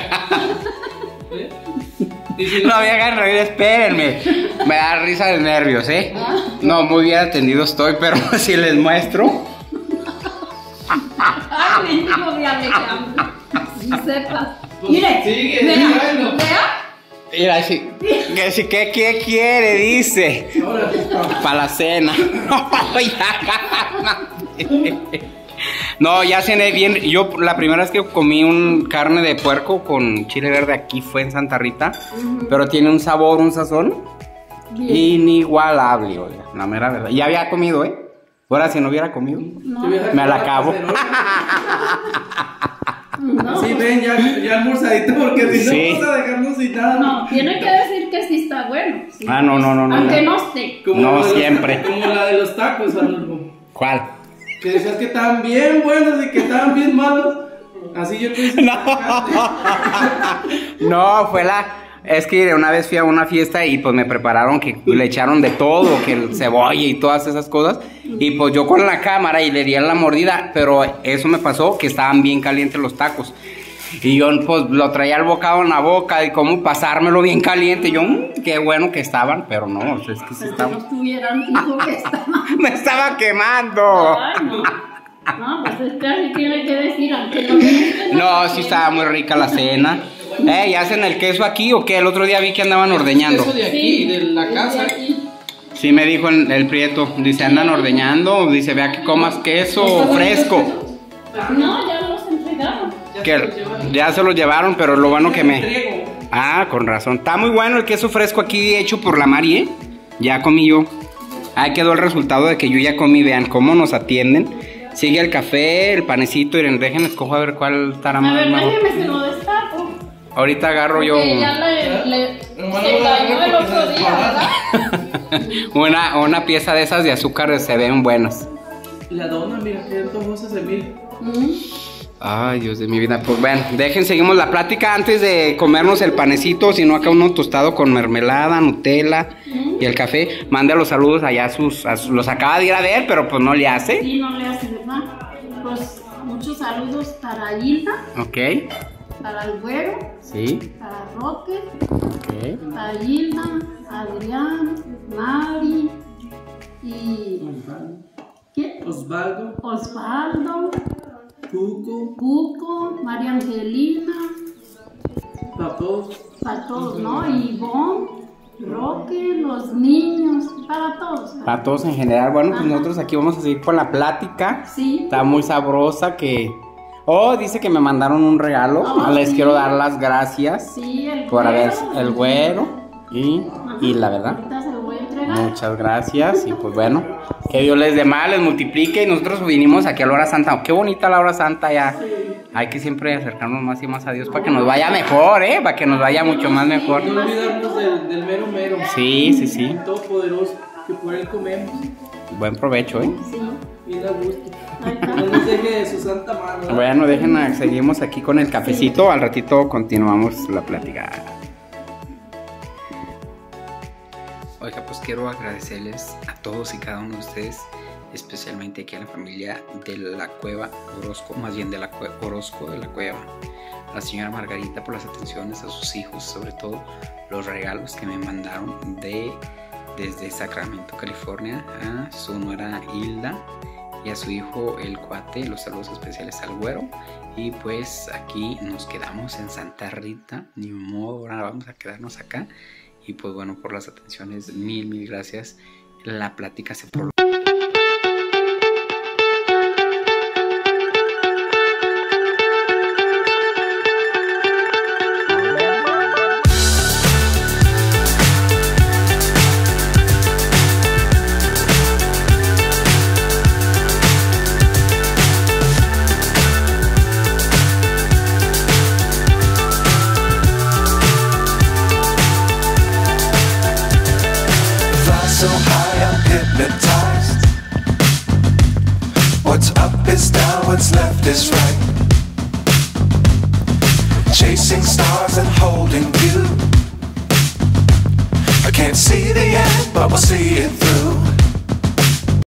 No me hagan reír, espérenme. Me da risa de nervios, ¿eh? No, muy bien atendido estoy, pero si les muestro. Ay, mendigo de Alejandro. Si sepas. Mire, vea. Mira, ¿qué quiere? Dice. Para la cena. No, ya cené bien. Yo la primera vez que comí carne de puerco con chile verde aquí fue en Santa Rita. Pero tiene un sabor, un sazón inigualable, oiga, la mera verdad. Ya había comido, ¿eh? Ahora si no hubiera comido, me la acabo. No. Sí, ven, ya almorzadito, porque si no vamos a dejarnos sin nada. No, tiene que decir que sí está bueno. Sí. Ah, no. Aunque no esté. No siempre. Como la de los tacos, Arnulfo. ¿Cuál? Que decías que estaban bien buenos y que estaban bien malos. Así yo pensé. No, fue es que una vez fui a una fiesta y pues me prepararon que le echaron de todo, que el cebolla y todas esas cosas. Y pues yo con la cámara y le di la mordida, pero eso me pasó que estaban bien calientes los tacos. Y yo pues lo traía el bocado en la boca y cómo pasármelo bien caliente. Yo, qué bueno que estaban, pero no, es que sí estaban. No estuvieran, dijo que estaban. Me estaba quemando. Ay, no. No, pues es que así tiene que decir, aunque no. No, sí estaba muy rica la cena. ¿Y hacen el queso aquí o qué? El otro día vi que andaban ordeñando. ¿El queso de aquí, de la casa? Sí, me dijo el Prieto. Dice, andan ordeñando. Dice, vea que comas queso fresco. No, ya los entregaron. Ya se los llevaron, pero lo bueno que me... Ah, con razón. Está muy bueno el queso fresco aquí hecho por la Mari, ¿eh? Ya comí yo. Ahí quedó el resultado de que yo ya comí. Vean cómo nos atienden. Sigue el café, el panecito. Y déjenme escojo a ver cuál estará más. A ver, déjeme se lo destapo. Ahorita agarro yo. Ya se cayó el otro día, ¿verdad? una pieza de esas de azúcar se ven buenas. La dona, mira, que tomosa de mil. Ay, Dios de mi vida. Pues bueno, seguimos la plática antes de comernos el panecito, sino acá uno tostado con mermelada, Nutella y el café. Manda los saludos allá los acaba de ir a ver, pero pues no le hace. Sí, no le hace, ¿verdad? Pues muchos saludos para Hilda. Ok. Para el Güero. Sí. Para Roque. Ok. Para Hilda, Adrián, Mari y... ¿Quién? Osvaldo. Cuco, María Angelina. Para todos. Para todos, ¿no? Ivonne, Roque, los niños, para todos. Para todos en general. Bueno, pues nosotros aquí vamos a seguir con la plática. Sí. Está muy sabrosa que... Oh, dice que me mandaron un regalo. Les quiero dar las gracias. Sí, por haber el Güero y la verdad. Muchas gracias. Y pues bueno, que Dios les dé más, les multiplique. Y nosotros vinimos aquí a la hora santa. Qué bonita la hora santa ya. Hay que siempre acercarnos más y más a Dios para que nos vaya mejor, para que nos vaya mucho más mejor. No olvidarnos del mero mero. Sí. Todopoderoso, que por él comemos. Buen provecho, Sí. Y da gusto. No nos deje de su santa mano. Bueno, seguimos aquí con el cafecito. Al ratito continuamos la plática. Oiga, pues quiero agradecerles a todos y cada uno de ustedes, especialmente aquí a la familia de la Cueva Orozco, más bien de la Orozco de la Cueva. A la señora Margarita por las atenciones, a sus hijos, sobre todo los regalos que me mandaron desde Sacramento, California, a su nuera Hilda y a su hijo el Cuate. Los saludos especiales al Güero. Y pues aquí nos quedamos en Santa Rita, ni modo, ahora vamos a quedarnos acá. Y pues bueno, por las atenciones, mil gracias. La plática se prolonga. So high I'm hypnotized. What's up is down, what's left is right. Chasing stars and holding you. I can't see the end, but we'll see it through.